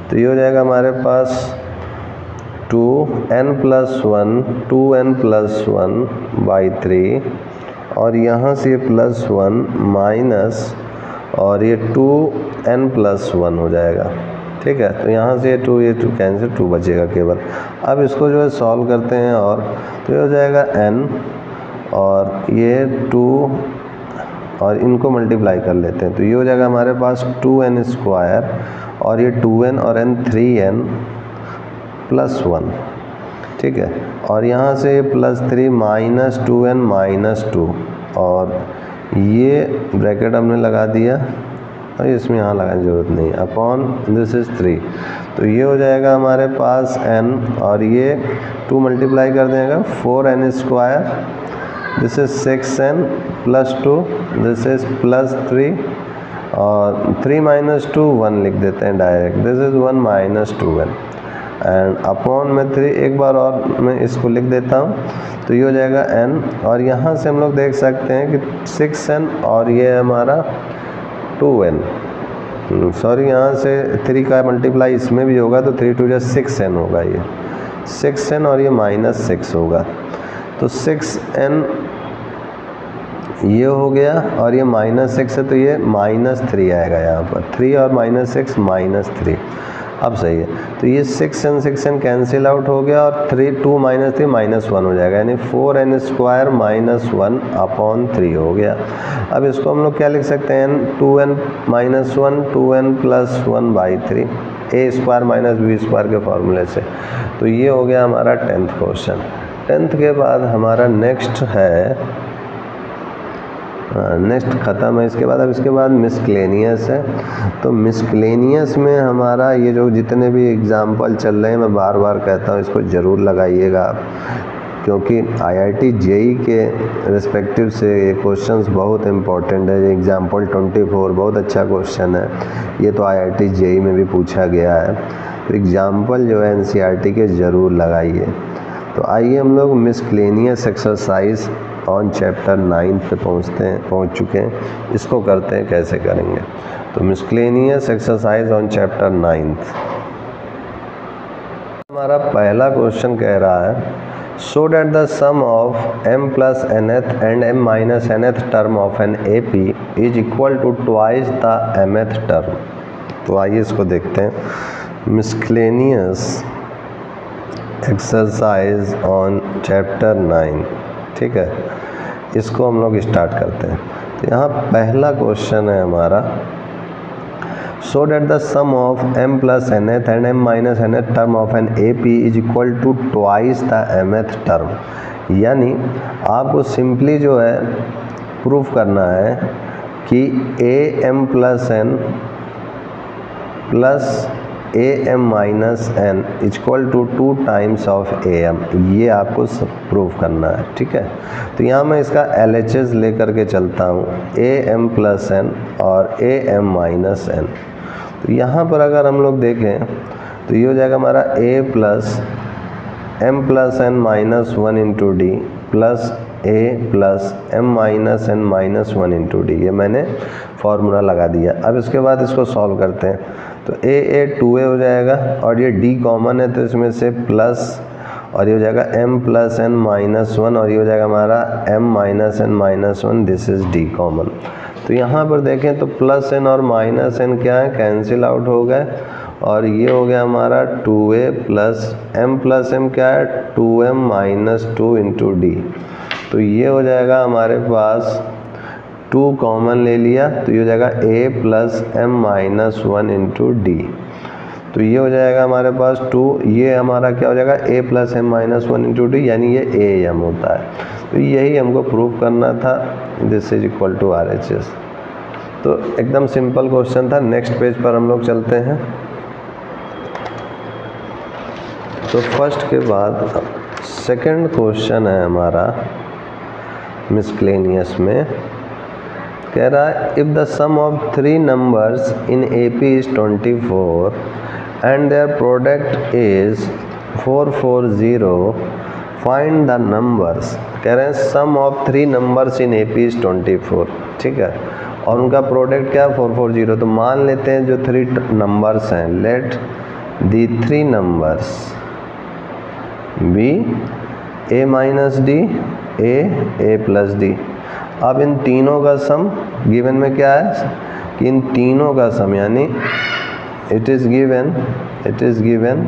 तो ये हो जाएगा हमारे पास two n plus one to n plus one by three, और यहाँ से प्लस वन माइनस और ये टू एन प्लस वन हो जाएगा। ठीक है, तो यहाँ से टू ये टू कैंसिल, टू बचेगा केवल। अब इसको जो है सॉल्व करते हैं, और तो ये हो जाएगा एन और ये टू और इनको मल्टीप्लाई कर लेते हैं, तो ये हो जाएगा हमारे पास टू एन स्क्वायर और ये टू एन और n three n plus one. ठीक है, और यहाँ से plus three minus two n minus two, और ये ब्रैकेट हमने लगा दिया और इसमें यहाँ लगाने की ज़रूरत नहीं, अपॉन दिस इज़ थ्री। तो ये हो जाएगा हमारे पास n, और ये टू मल्टीप्लाई कर देगा four n square, this is six n plus two, this is plus three, और थ्री माइनस टू वन लिख देते हैं direct, this is one minus two n, and upon में थ्री एक बार और मैं इसको लिख देता हूँ, तो ये हो जाएगा n, और यहाँ से हम लोग देख सकते हैं कि सिक्स एन और ये हमारा टू एन, सॉरी यहाँ से थ्री का मल्टीप्लाई इसमें भी होगा, तो थ्री टू जा सिक्स एन होगा, ये सिक्स एन और ये माइनस सिक्स होगा, तो सिक्स एन ये हो गया, और ये माइनस सिक्स है तो ये माइनस थ्री आएगा यहाँ पर, थ्री और माइनस सिक्स माइनस थ्री। अब सही है, तो ये six n six n cancel out हो गया, और three two minus three minus one हो जाएगा, यानी four n square minus one upon three हो गया। अब इसको हम लोग क्या लिख सकते हैं, n two n minus one to n plus one by three, a square minus b square के फॉर्मूले से। तो ये हो गया हमारा टेंथ क्वेश्चन। टेंथ के बाद हमारा नेक्स्ट है, नेक्स्ट ख़त्म है इसके बाद। अब इसके बाद मिसक्लेनियस है। तो मिसक्लेनियस में हमारा ये जो जितने भी एग्जाम्पल चल रहे हैं, मैं बार बार कहता हूँ इसको ज़रूर लगाइएगा आप, क्योंकि आईआईटी जेई के रिस्पेक्टिव से ये क्वेश्चंस बहुत इंपॉर्टेंट है। एग्जाम्पल ट्वेंटी फोर बहुत अच्छा क्वेश्चन है, ये तो आईआईटी जेई में भी पूछा गया है। तो एग्जाम्पल जो है एनसीईआरटी के ज़रूर लगाइए। तो आइए हम लोग miscellaneous exercise on chapter nine पे पहुँचते हैं पहुँच चुके हैं। इसको करते हैं, कैसे करेंगे। तो miscellaneous exercise on chapter ninth, हमारा पहला क्वेश्चन कह रहा है, show that the sum of m plus nth and m minus nth term of an A P is equal to twice the mth term. तो आइए इसको देखते हैं। Miscellaneous exercise on chapter nine, ठीक है, इसको हम लोग स्टार्ट करते हैं। तो यहाँ पहला क्वेश्चन है हमारा, show that the sum of m plus nth and m minus nth term of an A P is equal to twice the mth term. यानी आपको सिंपली जो है प्रूफ करना है कि a m plus n plus a m minus n equal to two times of a m, ये आपको proof करना है, ठीक है। तो यहाँ मैं इसका एल एच एस ले करके चलता हूँ, ए एम प्लस एन और ए एम माइनस एन। तो यहाँ पर अगर हम लोग देखें तो ये हो जाएगा हमारा a plus m plus n minus one into d plus a plus m minus n minus one into d, ये मैंने फार्मूला लगा दिया। अब इसके बाद इसको सॉल्व करते हैं। तो ए ए टू ए हो जाएगा और ये डी कॉमन है, तो इसमें से प्लस और ये हो जाएगा m plus n minus one और ये हो जाएगा हमारा m minus n minus one, this is d common. तो यहाँ पर देखें तो प्लस एन और माइनस एन क्या है, कैंसिल आउट हो गए और ये हो गया हमारा two a plus m plus m क्या है, two m minus two into d. तो ये हो जाएगा हमारे पास टू कॉमन ले लिया, तो ये हो जाएगा a plus m minus one into d. तो ये हो जाएगा हमारे पास टू, ये हमारा क्या हो जाएगा a plus m minus one into d, यानी ये ए एम होता है। तो यही हमको प्रूव करना था, this is equal to R H S. तो एकदम सिंपल क्वेश्चन था। नेक्स्ट पेज पर हम लोग चलते हैं। तो फर्स्ट के बाद सेकंड क्वेश्चन है हमारा मिसक्लेनियस में, कह रहा है if the sum of three numbers in A P is twenty four and their product is four four zero, find the numbers. कह रहे हैं sum of three numbers in A P is twenty four, ठीक है, और उनका product क्या है four four zero. तो मान लेते हैं जो थ्री नंबर्स हैं, let the three numbers be a minus d a a plus d. अब इन तीनों का सम गिवन में क्या है कि इन तीनों का सम यानी it is given it is given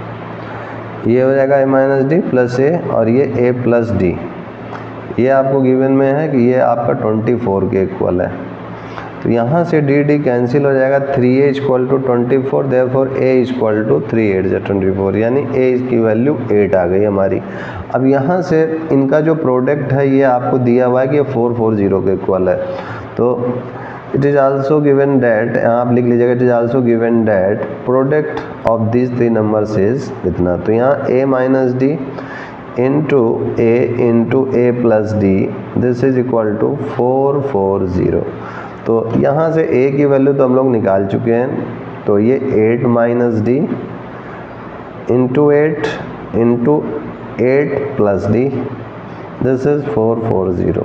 ये हो जाएगा a minus d plus a और ये ए प्लस डी। ये आपको गिवन में है कि ये आपका ट्वेंटी फोर के इक्वल है। तो यहाँ से डी डी कैंसिल हो जाएगा, three a equal to twenty four, therefore a equal to three eight जा ट्वेंटी फोर, यानी ए की वैल्यू एट आ गई हमारी। अब यहाँ से इनका जो प्रोडक्ट है ये आपको दिया हुआ है कि ये फोर फोर जीरो के इक्वल है। तो it is also given that, यहाँ आप लिख लीजिएगा, it is also given that product of this three numbers is इतना। तो यहाँ a minus d into a into a plus d this is equal to four four zero. तो यहाँ से a की वैल्यू तो हम लोग निकाल चुके हैं, तो ये eight minus d into eight into eight plus d this is four four zero.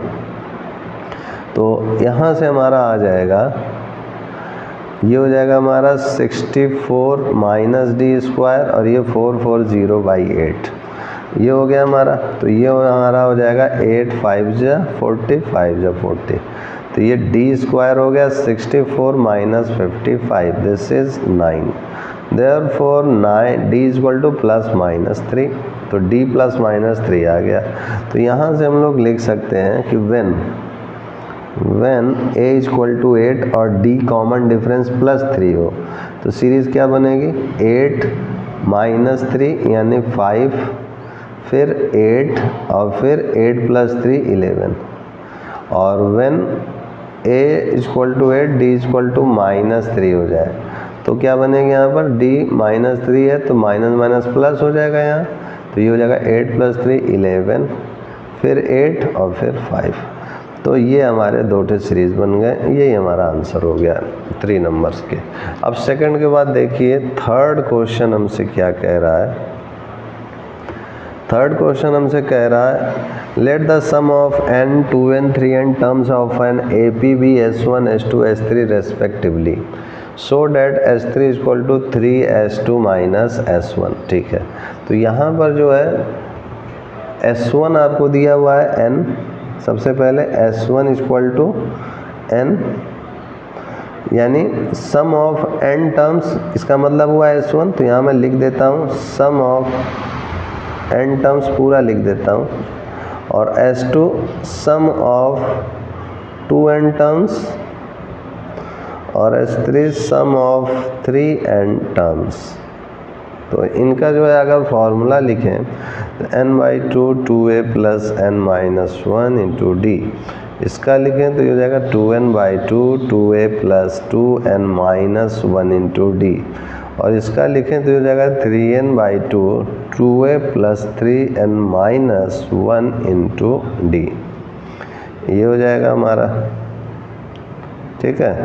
तो यहाँ से हमारा आ जाएगा, ये हो जाएगा हमारा sixty four minus d square और ये four four zero by eight, ये हो गया हमारा। तो ये हमारा हो जाएगा एट फाइव जा फोर्टी, फाइव जा फोर्टी, तो ये डी स्क्वायर हो गया sixty four minus fifty five this is nine. Therefore nine d is equal to plus minus three, तो डी प्लस माइनस थ्री आ गया। तो यहाँ से हम लोग लिख सकते हैं कि when when a is equal to eight और d common difference plus three हो तो सीरीज़ क्या बनेगी, एट माइनस थ्री यानी फाइव, फिर एट और फिर एट प्लस थ्री इलेवन। और when a equal to eight d equal to minus three हो जाए तो क्या बनेगा, यहाँ पर d माइनस थ्री है तो माइनस माइनस प्लस हो जाएगा यहाँ, तो ये हो जाएगा एट प्लस थ्री इलेवन, फिर एट और फिर फाइव। तो ये हमारे दो टे सीरीज़ बन गए, यही हमारा आंसर हो गया थ्री नंबर्स के। अब सेकंड के बाद देखिए थर्ड क्वेश्चन हमसे क्या कह रहा है। थर्ड क्वेश्चन हमसे कह रहा है let the sum of n two n three n terms of an A P be S one S two S three respectively so that S three equal to three S two minus S one. ठीक है, तो यहाँ पर जो है S one आपको दिया हुआ है n, सबसे पहले S one equal to n यानी सम ऑफ n टर्म्स, इसका मतलब हुआ एस वन। तो यहाँ मैं लिख देता हूँ सम ऑफ n टर्म्स पूरा लिख देता हूँ, और S two sum of two n terms और S three sum of three n terms. तो इनका जो है अगर फॉर्मूला लिखें तो n by two two a plus n minus one into d, इसका लिखें तो ये हो जाएगा two n by two two a plus two n minus one into d, और इसका लिखें तो हो जाएगा three n by two two a plus three n minus one into d, ये हो जाएगा हमारा। ठीक है,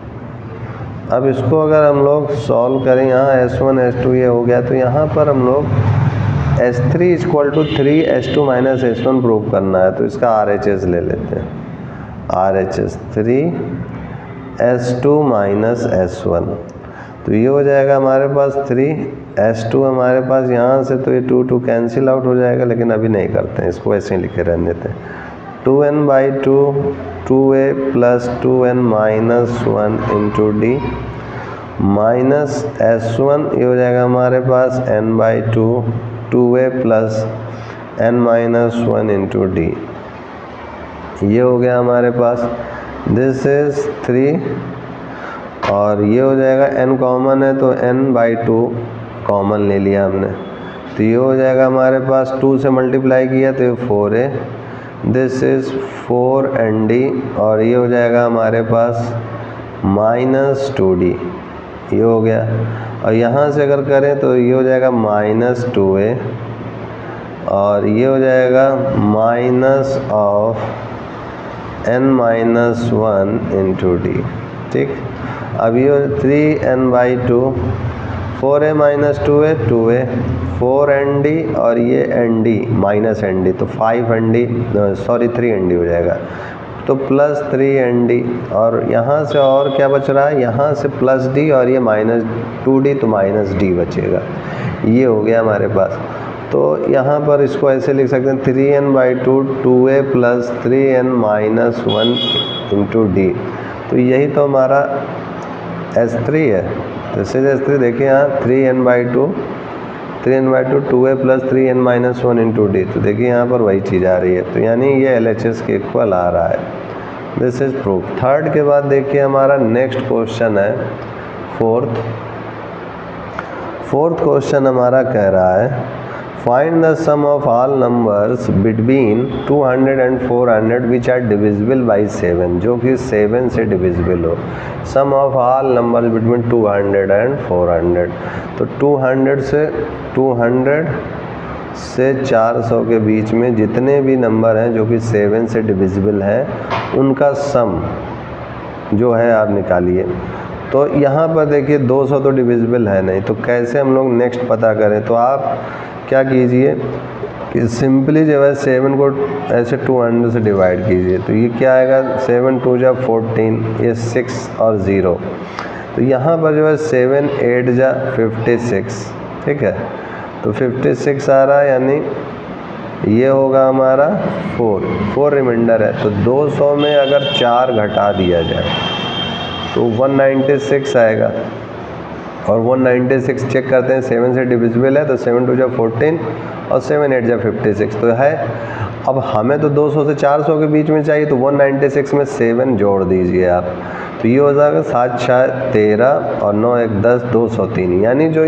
अब इसको अगर हम लोग सॉल्व करें, यहाँ एस वन एस टू ये हो गया, तो यहाँ पर हम लोग S three equal to three S two minus S one prove करना है। तो इसका आर एच एस ले लेते हैं, R H S three S two minus S one, तो ये हो जाएगा हमारे पास थ्री एस टू हमारे पास यहाँ से, तो ये टू टू कैंसिल आउट हो जाएगा, लेकिन अभी नहीं करते हैं, इसको ऐसे ही लिखे रहने देते हैं। Two n by two two a plus two n minus one into d minus S one, ये हो जाएगा हमारे पास n by two two a plus n minus one into d, ये हो गया हमारे पास। दिस इज थ्री और ये हो जाएगा n कॉमन है तो n बाई टू कॉमन ले लिया हमने, तो ये हो जाएगा हमारे पास टू से मल्टीप्लाई किया तो ये फोर है, this is four n d, और ये हो जाएगा हमारे पास माइनस टू डी, ये हो गया। और यहाँ से अगर करें तो ये हो जाएगा माइनस टू ए और ये हो जाएगा minus of n minus one into d. ठीक, अब ये three n by two, four a minus two a two a, four n d और ये n d minus n d, तो five n d sorry three n d हो जाएगा, तो plus three n d, और यहाँ से और क्या बच रहा है, यहाँ से प्लस डी और ये माइनस टू डी, तो माइनस डी बचेगा। ये हो गया हमारे पास। तो यहाँ पर इसको ऐसे लिख सकते हैं three n by two two a plus three n minus one into d. तो यही तो हमारा एस थ्री है। This is S three. देखिए यहाँ three n by two three n by two two a plus three n minus one into d. तो देखिए यहाँ पर वही चीज़ आ रही है, तो यानी ये एल एच एस के इक्वल आ रहा है। This is proof. थर्ड के बाद देखिए हमारा नेक्स्ट क्वेश्चन है फोर्थ। फोर्थ क्वेश्चन हमारा कह रहा है find the sum of all numbers between two hundred and four hundred which are divisible by seven, जो कि सेवन से डिविजिबल हो। Sum of all numbers between two hundred and four hundred. तो two hundred से two hundred से चार सौ के बीच में जितने भी नंबर हैं जो कि सेवन से डिविजिबल हैं उनका सम जो है आप निकालिए। तो यहाँ पर देखिए दो सौ तो डिविजिबल है नहीं, तो कैसे हम लोग नेक्स्ट पता करें। तो आप क्या कीजिए कि सिंपली जो है सेवन को ऐसे टू हंड्रेड से डिवाइड कीजिए। तो ये क्या आएगा, सेवन टू जा फोर्टीन, ये सिक्स और ज़ीरो। तो यहाँ पर जो है सेवन एट जा फिफ्टी सिक्स, ठीक है। तो फिफ्टी सिक्स आ रहा है, यानी ये होगा हमारा फोर फोर रिमाइंडर है। तो दो सौ में अगर चार घटा दिया जाए तो वन नाइन्टी सिक्स आएगा, और वन नाइन्टी सिक्स चेक करते हैं सेवन से डिविजिबल है। तो सेवन टू जा फोर्टीन और सेवन एट जा फिफ्टी सिक्स तो है। अब हमें तो दो सौ से चार सौ के बीच में चाहिए, तो वन नाइन्टी सिक्स में सेवन जोड़ दीजिए आप। तो ये हो जाएगा सात छः तेरह और नौ एक दस, दो सौ तीन। यानी जो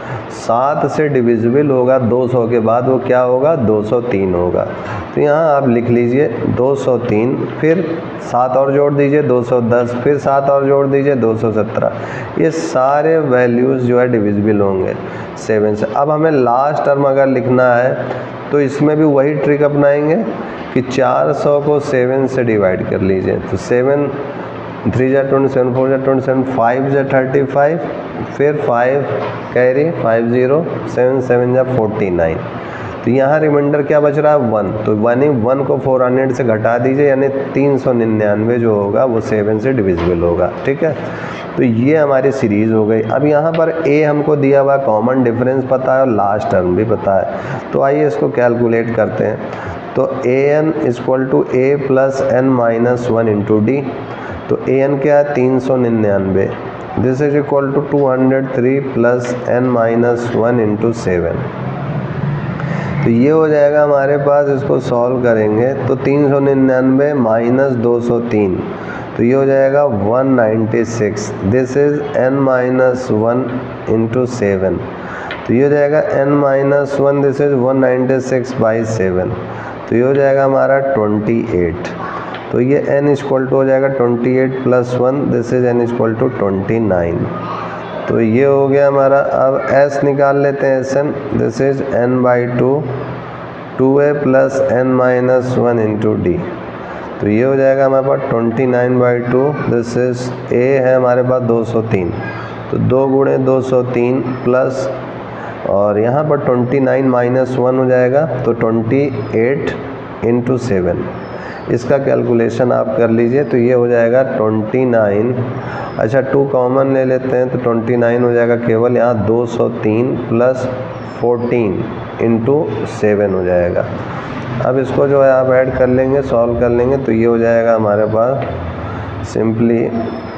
सात से डिविजिबल होगा दो सौ के बाद वो क्या होगा, दो सौ तीन होगा। तो यहाँ आप लिख लीजिए दो सौ तीन, फिर सात और जोड़ दीजिए दो सौ दस, फिर सात और जोड़ दीजिए दो सौ सत्रह। ये सारे वैल्यूज़ जो है डिविजिबल होंगे सेवन से। अब हमें लास्ट टर्म अगर लिखना है तो इसमें भी वही ट्रिक अपनाएंगे कि चार सौ को सेवन से डिवाइड कर लीजिए। तो सेवन थ्री जा ट्वेंटी सेवन, फोर जा ट्वेंटी सेवन, फाइव जा थर्टी फाइव, फिर five carry five zero, seven seven जा फोर्टी नाइन। तो यहाँ रिमाइंडर क्या बच रहा है, वन। तो वन ही वन को फोर हंड्रेड से घटा दीजिए, यानी तीन सौ निन्यानवे जो होगा वो सेवन से डिविजिबल होगा, ठीक है। तो ये हमारी सीरीज़ हो गई। अब यहाँ पर ए हमको दिया हुआ कॉमन डिफरेंस पता है और लास्ट टर्म भी पता है। तो आइए इसको कैलकुलेट करते हैं। तो a n equal to a plus n minus one into d. तो ए एन क्या है, तीन सौ निन्यानवे। This is equal to two hundred three plus n minus one into seven. तो ये हो जाएगा हमारे पास, इसको सॉल्व करेंगे तो तीन सौ निन्यानवे माइनस दो सौ तीन, तो ये हो जाएगा one ninety six. This is n minus one into seven. तो ये हो जाएगा n minus one, this is one ninety six by seven. तो ये हो जाएगा हमारा ट्वेंटी एट। तो ये n इक्वल टू हो जाएगा twenty eight plus one, this is n equal to twenty nine. तो ये हो गया हमारा। अब s निकाल लेते हैं, S n, this is n by two two a plus n minus one into d. तो ये हो जाएगा हमारे पास twenty nine by two, this is a है हमारे पास दो सौ तीन। तो दो गुणे दो सौ तीन प्लस, और यहाँ पर ट्वेंटी नाइन माइनस वन हो जाएगा, तो ट्वेंटी एट इंटू सेवन। इसका कैलकुलेशन आप कर लीजिए। तो ये हो जाएगा ट्वेंटी नाइन, अच्छा टू कॉमन ले लेते हैं तो ट्वेंटी नाइन हो जाएगा केवल, यहाँ दो सौ तीन प्लस फोर्टीन इंटू सेवन हो जाएगा। अब इसको जो है आप ऐड कर लेंगे, सॉल्व कर लेंगे, तो ये हो जाएगा हमारे पास सिंपली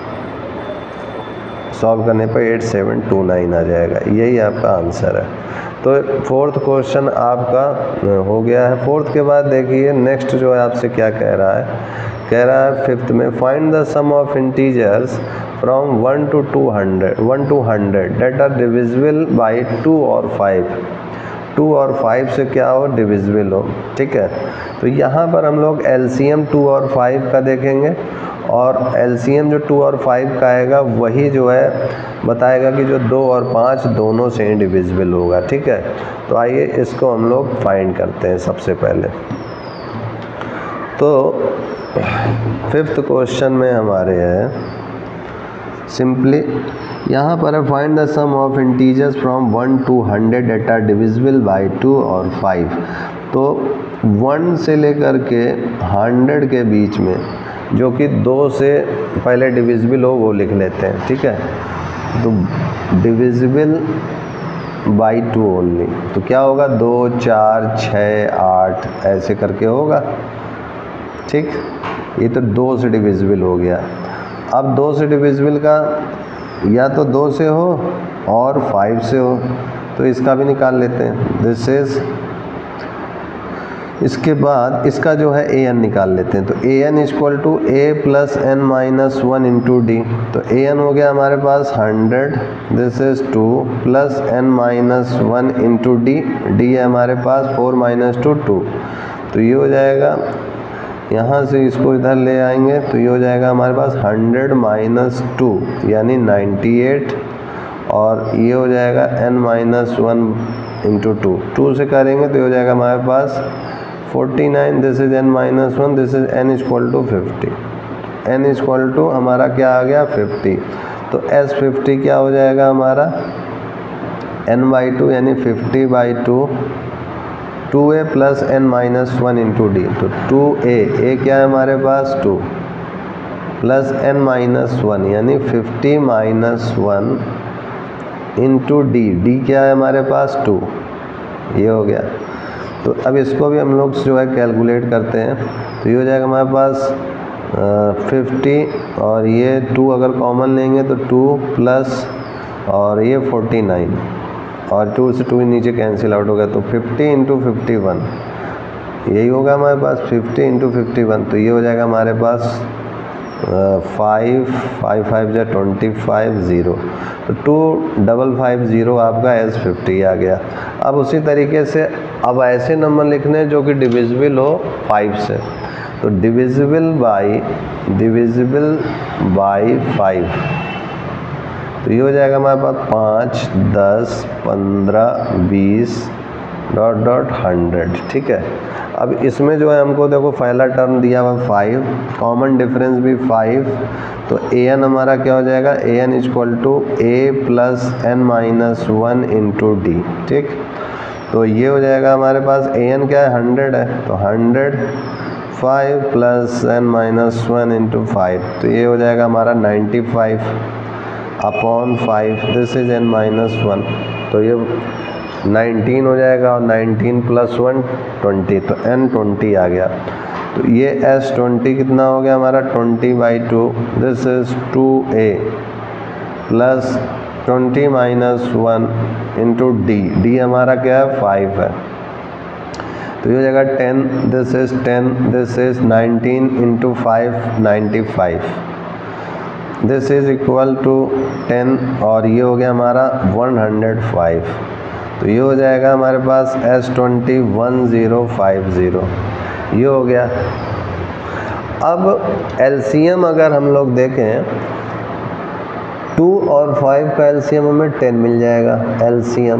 सॉल्व करने पर एट सेवन टू नाइन आ जाएगा। यही आपका आंसर है। तो फोर्थ क्वेश्चन आपका हो गया है। फोर्थ के बाद देखिए नेक्स्ट जो है आपसे क्या कह रहा है, कह रहा है फिफ्थ में find the sum of integers from one to two hundred one to hundred that are divisible by two और फाइव। टू और फाइव से क्या हो, डिविजिबल हो, ठीक है। तो यहाँ पर हम लोग एलसीएम टू और फाइव का देखेंगे, और एलसीएम जो टू और फाइव का आएगा वही जो है बताएगा कि जो दो और पाँच दोनों से डिविजिबल होगा, ठीक है। तो आइए इसको हम लोग फाइंड करते हैं सबसे पहले। तो फिफ्थ क्वेश्चन में हमारे है सिंपली यहाँ पर है find the sum of integers from one to hundred that are divisible by two और फाइव। तो वन से लेकर के हंड्रेड के बीच में जो कि दो से पहले डिविजिबल हो वो लिख लेते हैं, ठीक है। तो डिविजिबल बाई टू ओनली, तो क्या होगा, दो, चार, छः, आठ ऐसे करके होगा, ठीक। ये तो दो से डिविजिबल हो गया। अब दो से डिविजिबल का या तो दो से हो और फाइव से हो, तो इसका भी निकाल लेते हैं। दिस इज, इसके बाद इसका जो है ए एन निकाल लेते हैं। तो a n equal to a plus n minus one into d. तो ए एन हो गया हमारे पास hundred, this is two plus n minus one into d, d है हमारे पास फोर माइनस टू टू। तो ये हो जाएगा, यहाँ से इसको इधर ले आएंगे तो ये हो जाएगा हमारे पास हंड्रेड माइनस टू यानी नाइन्टी एट, और ये हो जाएगा n minus one into two, two से करेंगे तो ये हो जाएगा हमारे पास forty nine, this is n minus one, this is n equal to fifty, n equal to हमारा क्या आ गया फिफ्टी। तो s फिफ्टी क्या हो जाएगा हमारा n बाई टू यानी fifty by two, two a plus n minus one into d. तो टू ए, ए क्या है हमारे पास two, plus n minus one यानी fifty minus one into d, d क्या है हमारे पास टू, ये हो गया। तो अब इसको भी हम लोग जो है कैलकुलेट करते हैं, तो ये हो जाएगा हमारे पास फिफ्टी और ये टू अगर कॉमन लेंगे तो टू प्लस और ये फोर्टी नाइन, और टू से टू नीचे कैंसिल आउट हो गया, तो फिफ्टी इंटू फिफ्टी वन, यही होगा हमारे पास फिफ्टी इंटू फिफ्टी वन। तो ये हो जाएगा हमारे पास फाइव, फाइव फाइव जा ट्वेंटी फाइव, ज़ीरो। तो टू डबल फाइव ज़ीरो आपका एस फिफ्टी आ गया। अब उसी तरीके से अब ऐसे नंबर लिखने जो कि डिविजिबल हो फाइव से, तो divisible by divisible by five, तो ये हो जाएगा हमारे पास पाँच, दस, पंद्रह, बीस डॉट डॉट हंड्रेड, ठीक है। अब इसमें जो है हमको देखो पहला टर्म दिया हुआ फाइव, कॉमन डिफरेंस भी फाइव, तो ए एन हमारा क्या हो जाएगा, a n equal to a plus n minus one into d, ठीक। तो ये हो जाएगा हमारे पास ए एन क्या है हंड्रेड है, तो hundred five plus n minus one into five, तो ये हो जाएगा हमारा ninety five upon five, this is n minus one, तो ये नाइनटीन हो जाएगा, और नाइनटीन प्लस वन ट्वेंटी, तो एन ट्वेंटी आ गया। तो ये एस ट्वेंटी कितना हो गया हमारा twenty by two, this is two a plus twenty minus one into d, d हमारा क्या है फाइव है, तो ये हो जाएगा ten, this is ten, this is nineteen into five, ninety five, this is equal to ten, और ये हो गया हमारा वन हंड्रेड फाइव। तो ये हो जाएगा हमारे पास s twenty one zero five zero, ये हो गया। अब एलसीएम अगर हम लोग देखें, टू और फाइव का एलसीएम हमें टेन मिल जाएगा एलसीएम।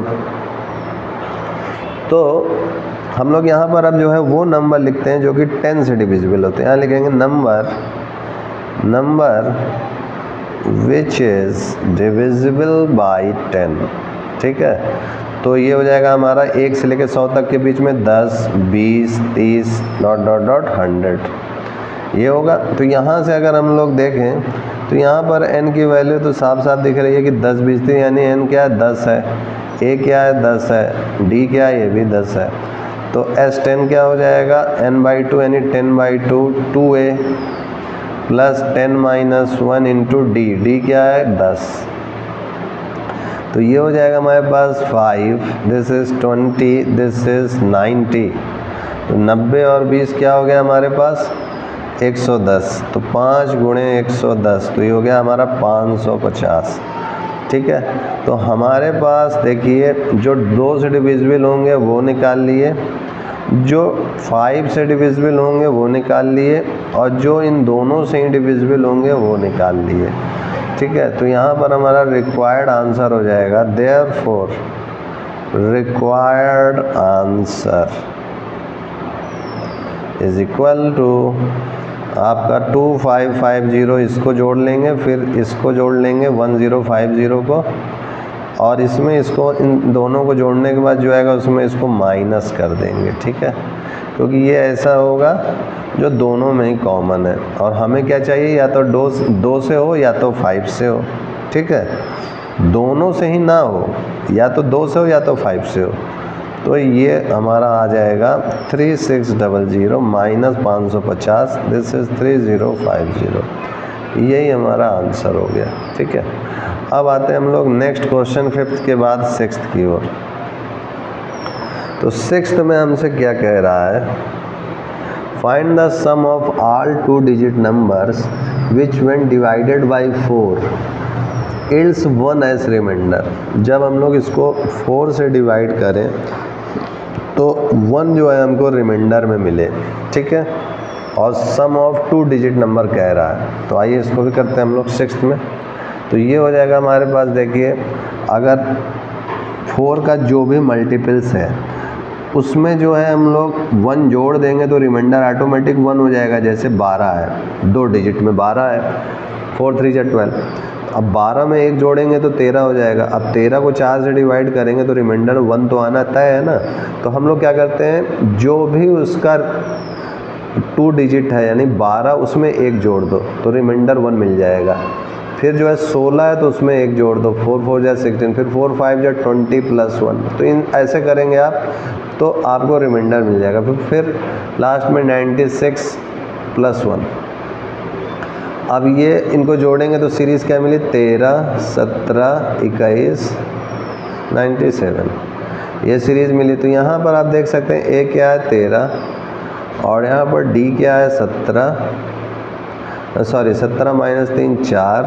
तो हम लोग यहाँ पर अब जो है वो नंबर लिखते हैं जो कि टेन से डिविजिबल होते हैं। यहाँ लिखेंगे number number which is divisible by ten, ठीक है। तो ये हो जाएगा हमारा एक से लेकर सौ तक के बीच में दस, बीस, तीस डॉट डॉट डॉट हंड्रेड, ये होगा। तो यहाँ से अगर हम लोग देखें तो यहाँ पर n की वैल्यू तो साफ साफ दिख रही है कि दस बीस थी, यानी n क्या है दस है, a क्या है दस है, d क्या है ये भी दस है। तो एस टेन क्या हो जाएगा n बाई टू यानी ten by two, two a plus ten minus one into d, d क्या है दस। तो ये हो जाएगा हमारे पास five, this is twenty, this is ninety. तो नब्बे और बीस क्या हो गया हमारे पास एक सौ दस, तो पाँच गुणे एक सौ दस, तो ये हो गया हमारा पाँच सौ पचास, ठीक है। तो हमारे पास देखिए जो दो से डिविजिबल होंगे वो निकाल लिए, जो फाइव से डिविजिबल होंगे वो निकाल लिए, और जो इन दोनों से ही डिविजिबल होंगे वो निकाल लिए, ठीक है। तो यहाँ पर हमारा रिक्वायर्ड आंसर हो जाएगा therefore required answer is equal to आपका टू फाइव फाइव ज़ीरो, इसको जोड़ लेंगे फिर इसको जोड़ लेंगे वन ज़ीरो फाइव ज़ीरो को, और इसमें इसको इन दोनों को जोड़ने के बाद जो आएगा उसमें इसको माइनस कर देंगे, ठीक है, क्योंकि ये ऐसा होगा जो दोनों में ही कॉमन है। और हमें क्या चाहिए, या तो दो दो से हो या तो फाइव से हो, ठीक है, दोनों से ही ना हो, या तो दो से हो या तो फाइव से हो। तो ये हमारा आ जाएगा three six double zero minus पाँच सौ पचास, this is three zero five zero. यही हमारा आंसर हो गया, ठीक है। अब आते हैं हम लोग नेक्स्ट क्वेश्चन, फिफ्थ के बाद सिक्स्थ की ओर। तो सिक्स्थ में हमसे क्या कह रहा है, find the sum of all two digit numbers which when divided by four leaves one as remainder. जब हम लोग इसको फोर से डिवाइड करें तो वन जो है हमको रिमाइंडर में मिले, ठीक है, और sum of two digit number कह रहा है। तो आइए इसको भी करते हैं हम लोग सिक्स्थ में। तो ये हो जाएगा हमारे पास, देखिए अगर फोर का जो भी मल्टीपल्स है उसमें जो है हम लोग वन जोड़ देंगे तो रिमाइंडर ऑटोमेटिक वन हो जाएगा। जैसे बारह है, दो डिजिट में बारह है, फोर थ्री जा ट्वेल्व। अब बारह में एक जोड़ेंगे तो तेरह हो जाएगा। अब तेरह को चार से डिवाइड करेंगे तो रिमाइंडर वन तो आना तय है ना। तो हम लोग क्या करते हैं, जो भी उसका टू डिजिट है यानी बारह, उसमें एक जोड़ दो तो रिमाइंडर वन मिल जाएगा। फिर जो है सोलह है तो उसमें एक जोड़ दो, फोर फोर जा सिक्सटीन, फिर फोर फाइव जा ट्वेंटी प्लस वन। तो इन ऐसे करेंगे आप तो आपको रिमाइंडर मिल जाएगा। फिर फिर लास्ट में नाइन्टी सिक्स प्लस वन। अब ये इनको जोड़ेंगे तो सीरीज़ क्या मिली, तेरह सत्रह इक्कीस नाइन्टी सेवन, ये सीरीज़ मिली। तो यहाँ पर आप देख सकते हैं ए क्या है तेरह, और यहाँ पर डी क्या है सत्रह, सॉरी सत्रह माइनस तीन चार,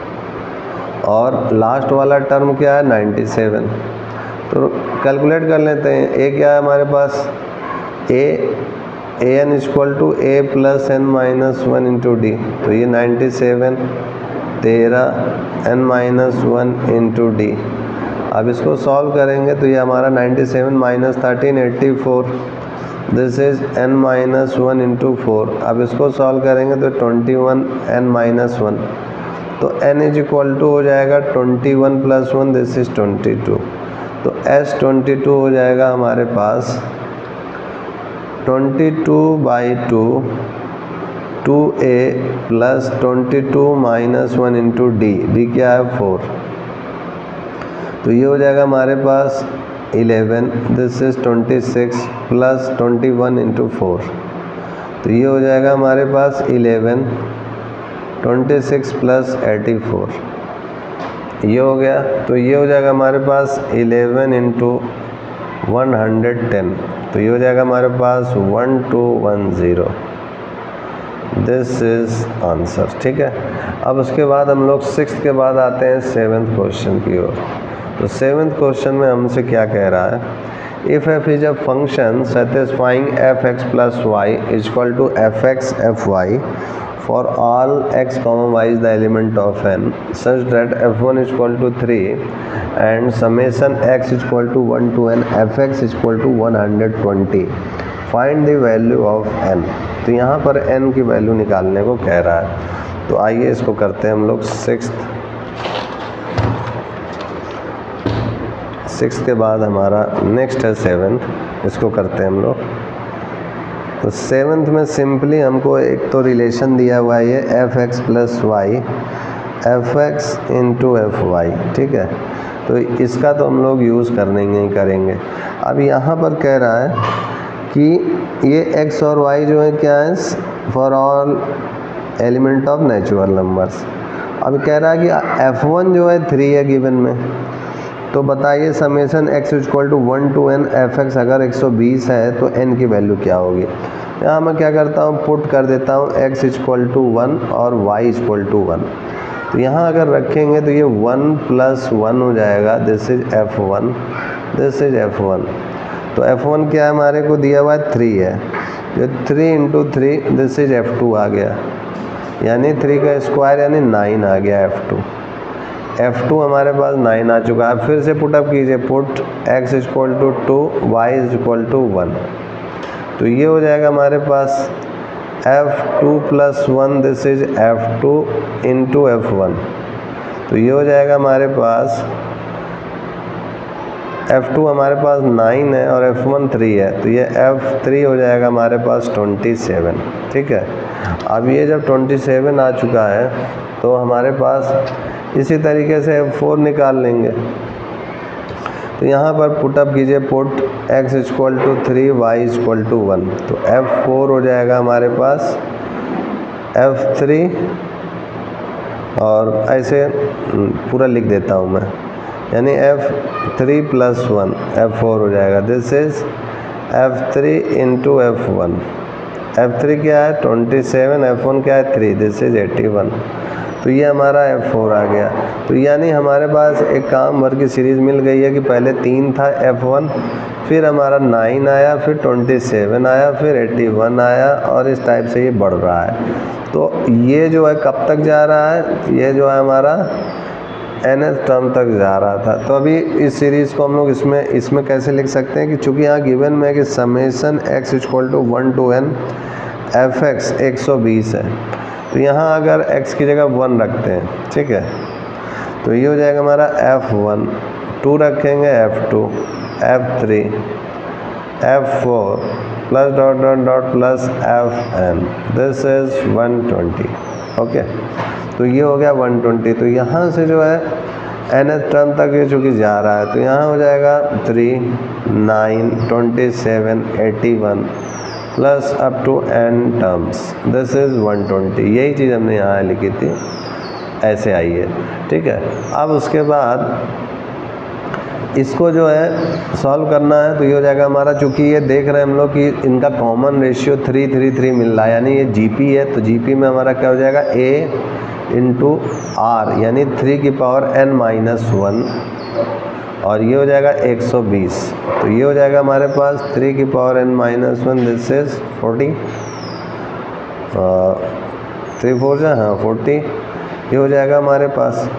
और लास्ट वाला टर्म क्या है नाइन्टी सेवन। तो कैलकुलेट कर लेते हैं। ए क्या है हमारे पास, a a n equal to a plus n minus one into d. तो ये नाइन्टी सेवन, तेरह n minus one into d. अब इसको सॉल्व करेंगे तो ये हमारा ninety seven minus thirteen eighty four, this is n minus one into four. अब इसको सॉल्व करेंगे तो twenty one n minus one, तो n इज इक्वल टू हो जाएगा twenty one plus one, this is twenty two. तो s twenty two हो जाएगा हमारे पास twenty two by two, two a plus twenty two minus one into d, d क्या है फोर। तो ये हो जाएगा हमारे पास eleven, this is twenty six plus twenty one into four. तो ये हो जाएगा हमारे पास eleven, twenty six plus eighty four, ये हो गया। तो ये हो जाएगा हमारे पास eleven into one hundred ten. तो ये हो जाएगा हमारे पास one two one zero, this is answer, ठीक है। अब उसके बाद हम लोग सिक्स्थ के बाद आते हैं सेवन्थ क्वेश्चन की ओर। तो सेवन्थ क्वेश्चन में हमसे क्या कह रहा है, if f is a function satisfying f x plus y is equal to f x f y for all x comma y is the element of n such that f one is equal to three and summation x is equal to one to n f x is equal to one hundred twenty, find the value of n. तो यहाँ पर N की value निकालने को कह रहा है। तो आइए इसको करते हैं हम लोग सिक्स्थ। सिक्स के बाद हमारा नेक्स्ट है सेवन्थ, इसको करते हैं हम लोग। तो सेवन्थ में सिंपली हमको एक तो रिलेशन दिया हुआ है ये f x plus y, f x into f y, ठीक है। तो इसका तो हम लोग यूज़ करने ही करेंगे। अब यहाँ पर कह रहा है कि ये एक्स और वाई जो है क्या है, for all element of natural numbers. अब कह रहा है कि एफ वन जो है थ्री है गिवन में, तो बताइए summation x equal to one to n f x अगर एक सौ बीस है तो एन की वैल्यू क्या होगी। यहाँ मैं क्या करता हूँ, पुट कर देता हूँ एक्स इक्वल टू वन और वाई इक्वल टू वन। तो यहाँ अगर रखेंगे तो ये वन प्लस वन हो जाएगा, this is f one, this is f one. तो एफ वन क्या है हमारे को दिया हुआ है थ्री है, जो three into three this is f two आ गया, यानी थ्री का स्क्वायर यानी नाइन आ गया एफ टू। एफ टू हमारे पास नाइन आ चुका है। फिर से पुटअप कीजिए, put x equal to two y is equal to one. तो ये हो जाएगा हमारे पास f two plus one, this is f two into f one. तो ये हो जाएगा हमारे पास एफ़ टू हमारे पास नाइन है और एफ़ वन थ्री है, तो ये एफ़ थ्री हो जाएगा हमारे पास ट्वेंटी सेवन। ठीक है, अब ये जब ट्वेंटी सेवन आ चुका है तो हमारे पास इसी तरीके से एफ़ फोर निकाल लेंगे। तो यहाँ पर पुटअप कीजिए, put x equal to three y equal to one, तो एफ़ फोर हो जाएगा हमारे पास एफ़ थ्री, और ऐसे पूरा लिख देता हूँ मैं, यानी f three plus one f four हो जाएगा। This is f three into f one. F three क्या है ट्वेंटी सेवन, एफ़ वन क्या है three, this is eighty one. तो ये हमारा एफ़ फोर आ गया। तो यानी हमारे पास एक काम भर की सीरीज़ मिल गई है कि पहले तीन था एफ़ वन, फिर हमारा नाइन आया, फिर ट्वेंटी सेवन आया, फिर एटी वन आया, और इस टाइप से ये बढ़ रहा है। तो ये जो है कब तक जा रहा है, ये जो है हमारा nth टर्म तक जा रहा था। तो अभी इस सीरीज़ को हम लोग इसमें इसमें कैसे लिख सकते हैं कि चूँकि यहाँ गिवन में है कि summation x equal to one to n f x एक सौ बीस है, तो यहाँ अगर x की जगह वन रखते हैं, ठीक है, तो ये हो जाएगा हमारा एफ़ वन, टू रखेंगे f two, f three, f four plus dot dot dot plus f n, this is one twenty. Okay, तो ये हो गया वन ट्वेंटी। तो यहाँ से जो है nth टर्म तक ये चूँकि जा रहा है, तो यहाँ हो जाएगा three, nine, twenty seven, eighty one plus up to n terms, this is one twenty. यही चीज़ हमने यहाँ लिखी थी, ऐसे आई है। ठीक है, अब उसके बाद इसको जो है सॉल्व करना है, तो ये हो जाएगा हमारा, चूँकि ये देख रहे हैं हम लोग कि इनका common ratio three three three मिल रहा है, यानी ये जीपी है, तो जीपी में हमारा क्या हो जाएगा a इंटू आर, यानी थ्री की पावर n माइनस वन, और ये हो जाएगा एक सौ बीस। तो ये हो जाएगा हमारे पास थ्री की power n minus one, this is forty, three four जा हाँ फोर्टी, ये हो जाएगा हमारे पास।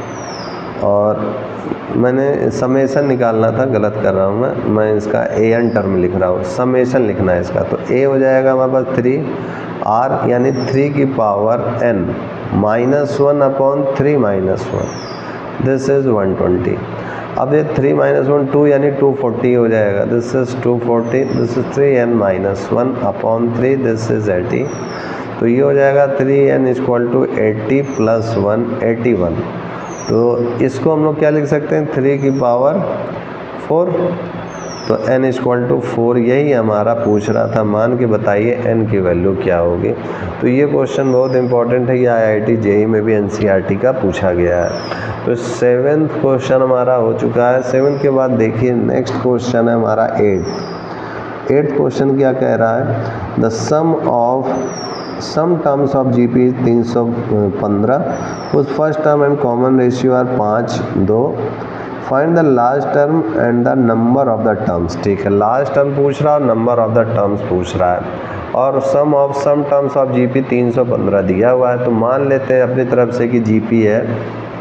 और मैंने समेसन निकालना था, गलत कर रहा हूँ मैं मैं इसका ए एन टर्म लिख रहा हूँ, समेसन लिखना है इसका। तो ए हो जाएगा हमारे पास थ्री, आर यानी थ्री की power n minus one upon three minus one, this is one twenty. अब ये थ्री माइनस वन टू यानी टू फोर्टी हो जाएगा, this is two forty, this is three n minus one upon three, this is eighty. तो ये हो जाएगा three n equal to eighty plus one, eighty one. तो इसको हम लोग क्या लिख सकते हैं, थ्री की पावर फोर, तो n इक्वल टू फोर, यही हमारा पूछ रहा था, मान के बताइए n की वैल्यू क्या होगी। तो ये क्वेश्चन बहुत इंपॉर्टेंट है, ये आई आई टी जे ई में भी N C E R T का पूछा गया है। तो सेवेंथ क्वेश्चन हमारा हो चुका है। सेवेंथ के बाद देखिए नेक्स्ट क्वेश्चन है हमारा एट। एट क्वेश्चन क्या कह रहा है, the sum of some terms of G P तीन सौ पंद्रह, whose first term and common ratio are पाँच दो, find the last term and the number of the terms. ठीक है, लास्ट टर्म पूछ रहा है और नंबर ऑफ द टर्म्स पूछ रहा है, और sum of some terms of G P तीन सौ पंद्रह दिया हुआ है। तो मान लेते हैं अपनी तरफ से कि जी पी है,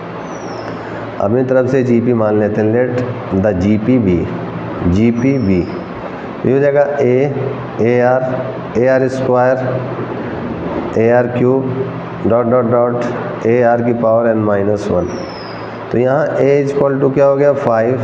अपनी तरफ से जी पी मान लेते हैं, let the G P be, G P be, ये हो जाएगा a, a r, a r square, a r cube dot dot dot a r की पावर एन माइनस वन। तो यहाँ a इक्वल टू क्या हो गया फाइव,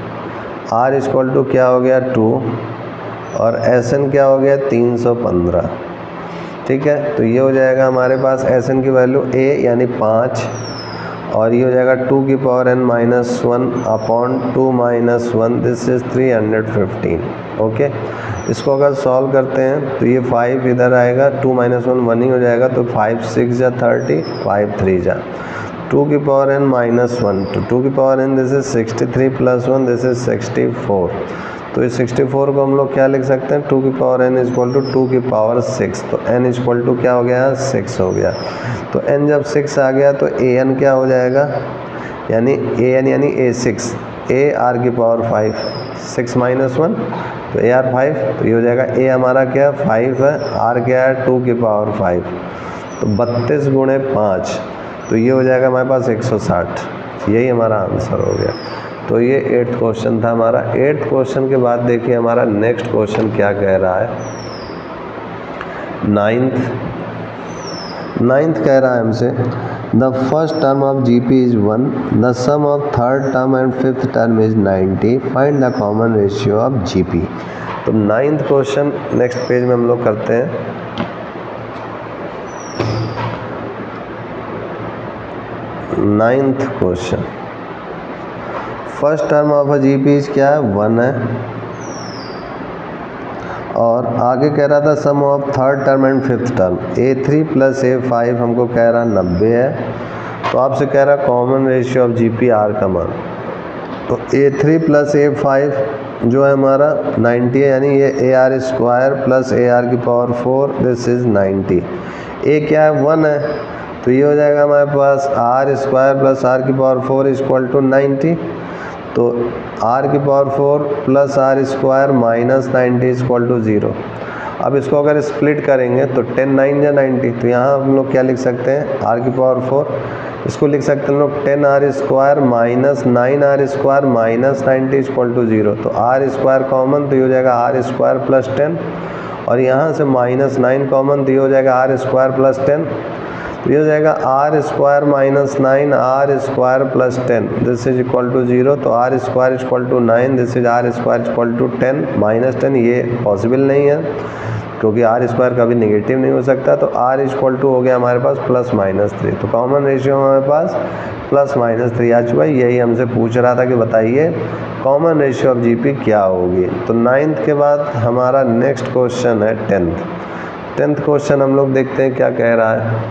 r इक्वल टू क्या हो गया टू, और एस एन क्या हो गया तीन सौ पंद्रह। ठीक है, तो ये हो जाएगा हमारे पास एस एन की वैल्यू a यानी पाँच, और ये हो जाएगा टू की power n minus one upon two minus one, this is three hundred fifteen. Okay, इसको अगर सॉल्व करते हैं तो ये फाइव इधर आएगा, टू माइनस वन वन ही हो जाएगा, तो फाइव सिक्स जा थर्टी, फाइव थ्री जा टू की पावर n माइनस वन, तो टू की power n this is sixty three plus one, this is sixty four. तो इस सिक्सटी फोर को हम लोग क्या लिख सकते हैं, टू की power n equal to two की पावर सिक्स, तो n इक्वल टू क्या हो गया सिक्स हो गया। तो n जब सिक्स आ गया तो a n क्या हो जाएगा, यानी a n यानी a सिक्स, a r की power five, six minus one तो a r फाइव, तो ये हो जाएगा a हमारा क्या फाइव है, r क्या है टू की पावर फाइव, तो बत्तीस गुणे पाँच, तो ये हो जाएगा हमारे पास एक सौ साठ। यही हमारा आंसर हो गया। तो ये एट्थ क्वेश्चन था हमारा। एट्थ क्वेश्चन के बाद देखिए हमारा नेक्स्ट क्वेश्चन क्या कह रहा है, नाइन्थ। नाइन्थ कह रहा है हमसे the first term of G P is one, the sum of third term and fifth term is ninety, find the common ratio of G P. तो नाइन्थ क्वेश्चन नेक्स्ट पेज में हम लोग करते हैं। Ninth question, first term of a G P is क्या है, one है, और आगे कह रहा था sum of third term and fifth term a three plus a five हमको कह रहा नब्बे है। तो आपसे कह रहा common ratio of G P r का मान। तो a three plus a five जो है हमारा नाइन्टी है, यानी ये a r square plus a r की power four, this is ninety. A क्या है, वन है, तो ये हो जाएगा हमारे पास आर स्क्वायर प्लस आर की power four equal to ninety. तो आर की power four plus r square minus ninety equal to zero. अब इसको अगर स्प्लिट करेंगे तो टेन नाइन या नाइन्टी, तो यहाँ हम लोग क्या लिख सकते हैं, आर की पावर फोर, इसको लिख सकते हैं हम लोग ten r square minus nine r square minus ninety equal to zero. तो आर स्क्वायर कॉमन, तो ये हो जाएगा आर स्क्वायर प्लस टेन, और यहाँ से माइनस नाइन कॉमन, तो ये हो जाएगा आर स्क्वायर प्लस टेन। तो ये हो जाएगा r square minus nine r square plus ten, this is equal to zero. तो r square equal to nine, this is r square equal to ten minus ten, ये possible नहीं है क्योंकि are square कभी नेगेटिव नहीं हो सकता। तो आर इक्वल टू हो गया हमारे पास प्लस माइनस थ्री। तो कॉमन रेशियो हमारे पास प्लस माइनस थ्री आ चुका है। यही हमसे पूछ रहा था कि बताइए कॉमन रेशियो ऑफ जीपी क्या होगी। तो नाइन्थ के बाद हमारा नेक्स्ट क्वेश्चन है टेंथ। टेंथ क्वेश्चन हम लोग देखते हैं क्या कह रहा है।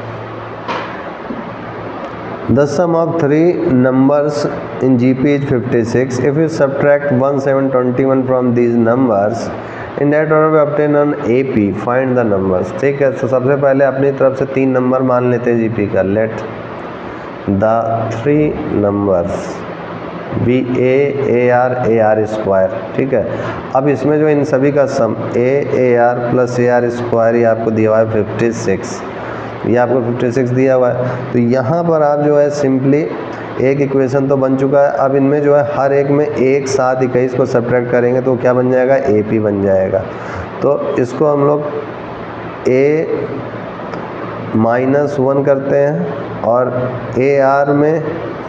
The sum of three numbers in G P is fifty-six. If you subtract one seven twenty-one from these numbers, in that order we obtain an A P. Find the numbers. ठीक है, तो सबसे पहले अपनी तरफ से तीन नंबर मान लेते हैं G P का। Let the three numbers be A, A R, A R square। ठीक है, अब इसमें जो इन सभी का sum A, A R plus A R square, ये आपको दिया हुआ है फिफ्टी सिक्स, ये आपको फिफ्टी सिक्स दिया हुआ है। तो यहाँ पर आप जो है सिंपली एक इक्वेशन तो बन चुका है। अब इनमें जो है हर एक में एक सात इक्कीस को सब्ट्रैक्ट करेंगे तो क्या बन जाएगा, ए पी बन जाएगा। तो इसको हम लोग ए माइनस वन करते हैं और ए आर में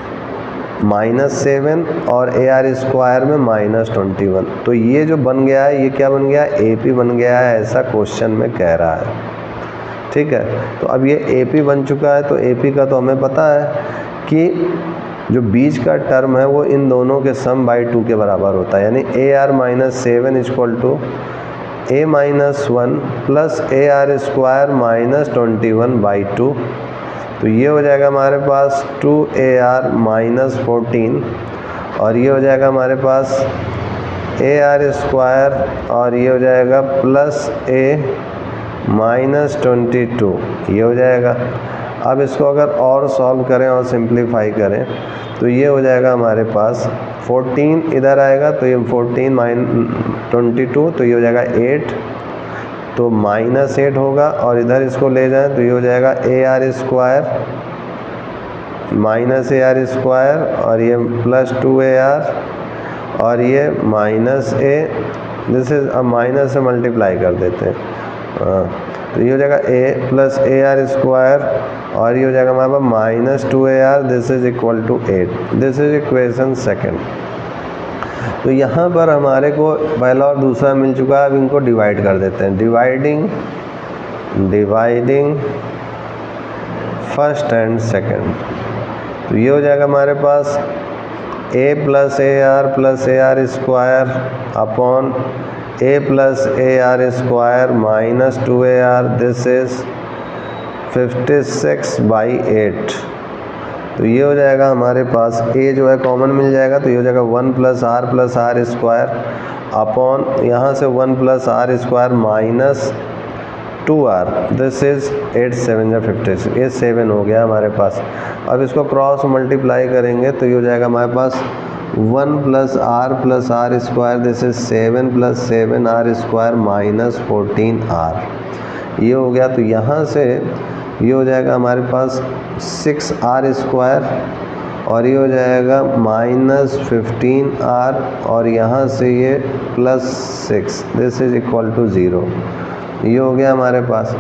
माइनस सेवन और ए आर स्क्वायर में माइनस ट्वेंटी वन। तो ये जो बन गया है ये क्या बन गया, ए पी बन गया है, ऐसा क्वेश्चन में कह रहा है। ठीक है, तो अब ये ए पी बन चुका है। तो ए पी का तो हमें पता है कि जो बीच का टर्म है वो इन दोनों के सम बाई टू के बराबर होता है, यानी a r minus seven equal to a minus one plus a r square minus twenty one by two. तो ये हो जाएगा हमारे पास two a r minus fourteen, और ये हो जाएगा हमारे पास ए आर स्क्वायर, और ये हो जाएगा plus a minus twenty two, ये हो जाएगा। अब इसको अगर और सॉल्व करें और सिंप्लीफाई करें तो ये हो जाएगा हमारे पास फोर्टीन इधर आएगा, तो ये फोर्टीन माइन ट्वेंटी टू, तो ये हो जाएगा एट, तो माइनस एट होगा, और इधर इसको ले जाएं तो ये हो जाएगा a r square minus a r square, और ये प्लस टू ए आर, और ये माइनस ए, दिस इज अब माइनस से मल्टीप्लाई कर देते हैं। हाँ, तो ये हो जाएगा a plus a r square, और ये हो जाएगा हमारे पास minus two a r, this is equal to eight. This is equation second. तो यहाँ पर हमारे को पहला और दूसरा मिल चुका है। अब इनको डिवाइड कर देते हैं। Dividing dividing first and second, तो ये हो जाएगा हमारे पास a plus a r plus a r square upon a plus a r square minus two a r, this is fifty six by eight. तो ये हो जाएगा हमारे पास a जो है कॉमन मिल जाएगा, तो ये हो जाएगा one plus r plus r square upon यहाँ से one plus r square minus two r, this is eight seven या फिफ्टी सिक्स, ये सेवन हो गया हमारे पास। अब इसको क्रॉस मल्टीप्लाई करेंगे तो ये हो जाएगा हमारे पास one plus r plus r square, this is seven plus seven r square minus fourteen r, ये हो गया। तो यहाँ से ये हो जाएगा हमारे पास सिक्स आर स्क्वायर, और ये हो जाएगा माइनस फिफ्टीन आर, और यहाँ से ये plus six, this is equal to zero, ये हो गया हमारे पास।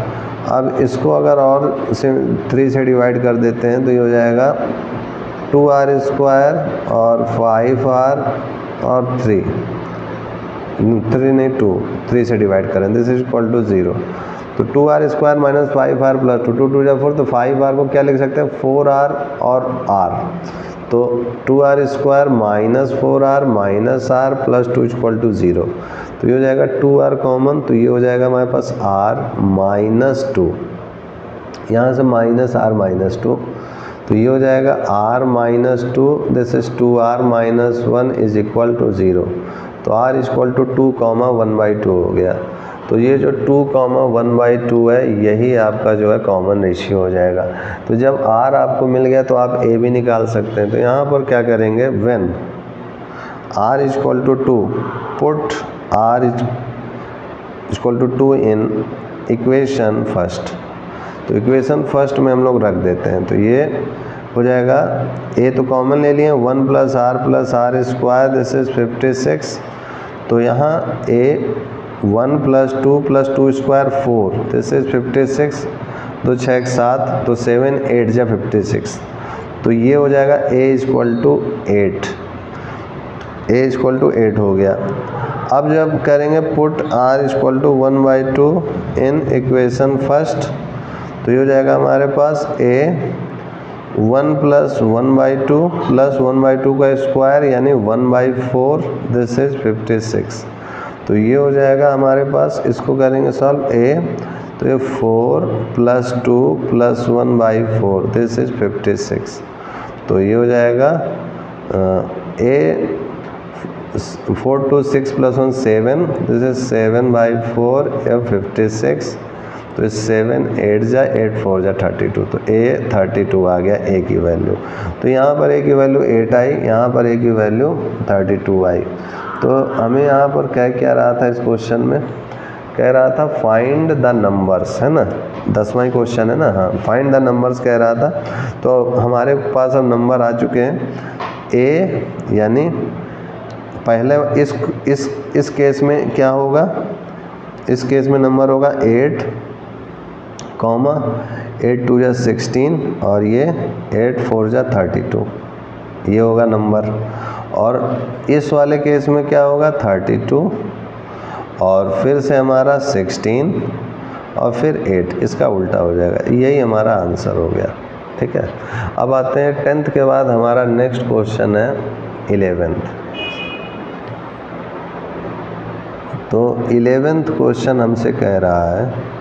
अब इसको अगर और से थ्री से डिवाइड कर देते हैं तो ये हो जाएगा टू आर स्क्वायर और फाइव आर और थ्री थ्री नहीं टू थ्री से डिवाइड करें, this is equal to zero. तो two r square minus five r plus two, two two जा फोर, तो फाइव आर को क्या लिख सकते हैं, फोर आर और आर। तो two r square minus four r minus r plus two equal to zero. तो ये हो जाएगा टू आर कॉमन, तो ये हो जाएगा हमारे पास आर माइनस टू, यहाँ से माइनस आर माइनस टू, तो ये हो जाएगा r minus two, this is two r minus one is equal to zero. तो r equal to two comma one by two हो गया। तो ये जो two comma one by two है यही आपका जो है कॉमन रेशियो हो जाएगा। तो जब आर आपको मिल गया तो आप ए भी निकाल सकते हैं। तो यहाँ पर क्या करेंगे, when r equal to two, put r equal to two in equation first. तो इक्वेशन फर्स्ट में हम लोग रख देते हैं। तो ये हो जाएगा, ए तो कॉमन ले लिए, one plus r plus r square, this is fifty six. तो यहाँ a one plus two plus two square four, this is fifty six, दो छः सात, तो सेवन एट जा फिफ्टी सिक्स। तो ये हो जाएगा a equal to eight, a equal to eight हो गया। अब जब करेंगे put r equal to one by two in equation first, तो ये हो जाएगा हमारे पास ए one plus one by two plus one by two का स्क्वायर यानी one by four, this is fifty six. तो ये हो जाएगा हमारे पास, इसको करेंगे सॉल्व ए, तो ये four plus two plus one by four, this is fifty six. तो ये हो जाएगा a four two six plus one seven, this is seven by four या फिफ्टी सिक्स। तो सेवन एट जा एट फोर जा थर्टी टू, तो a thirty two आ गया ए की वैल्यू। तो यहाँ पर ए की वैल्यू एट आई, यहाँ पर ए की वैल्यू थर्टी टू आई। तो हमें यहाँ पर क्या क्या रहा था इस क्वेश्चन में, कह रहा था फाइंड द नंबर्स, है ना, दसवां क्वेश्चन है ना, हाँ फाइंड द नंबर्स कह रहा था। तो हमारे पास अब नंबर आ चुके हैं। ए यानी पहले इस इस इस केस में क्या होगा, इस केस में नंबर होगा एट कॉमा एट टू जा सिक्सटीन और ये एट फोर जा थर्टी टू, ये होगा नंबर। और इस वाले केस में क्या होगा, थर्टी टू और फिर से हमारा सिक्सटीन और फिर एट, इसका उल्टा हो जाएगा। यही हमारा आंसर हो गया। ठीक है, अब आते हैं टेंथ के बाद हमारा नेक्स्ट क्वेश्चन है इलेवेंथ। तो इलेवेंथ क्वेश्चन हमसे कह रहा है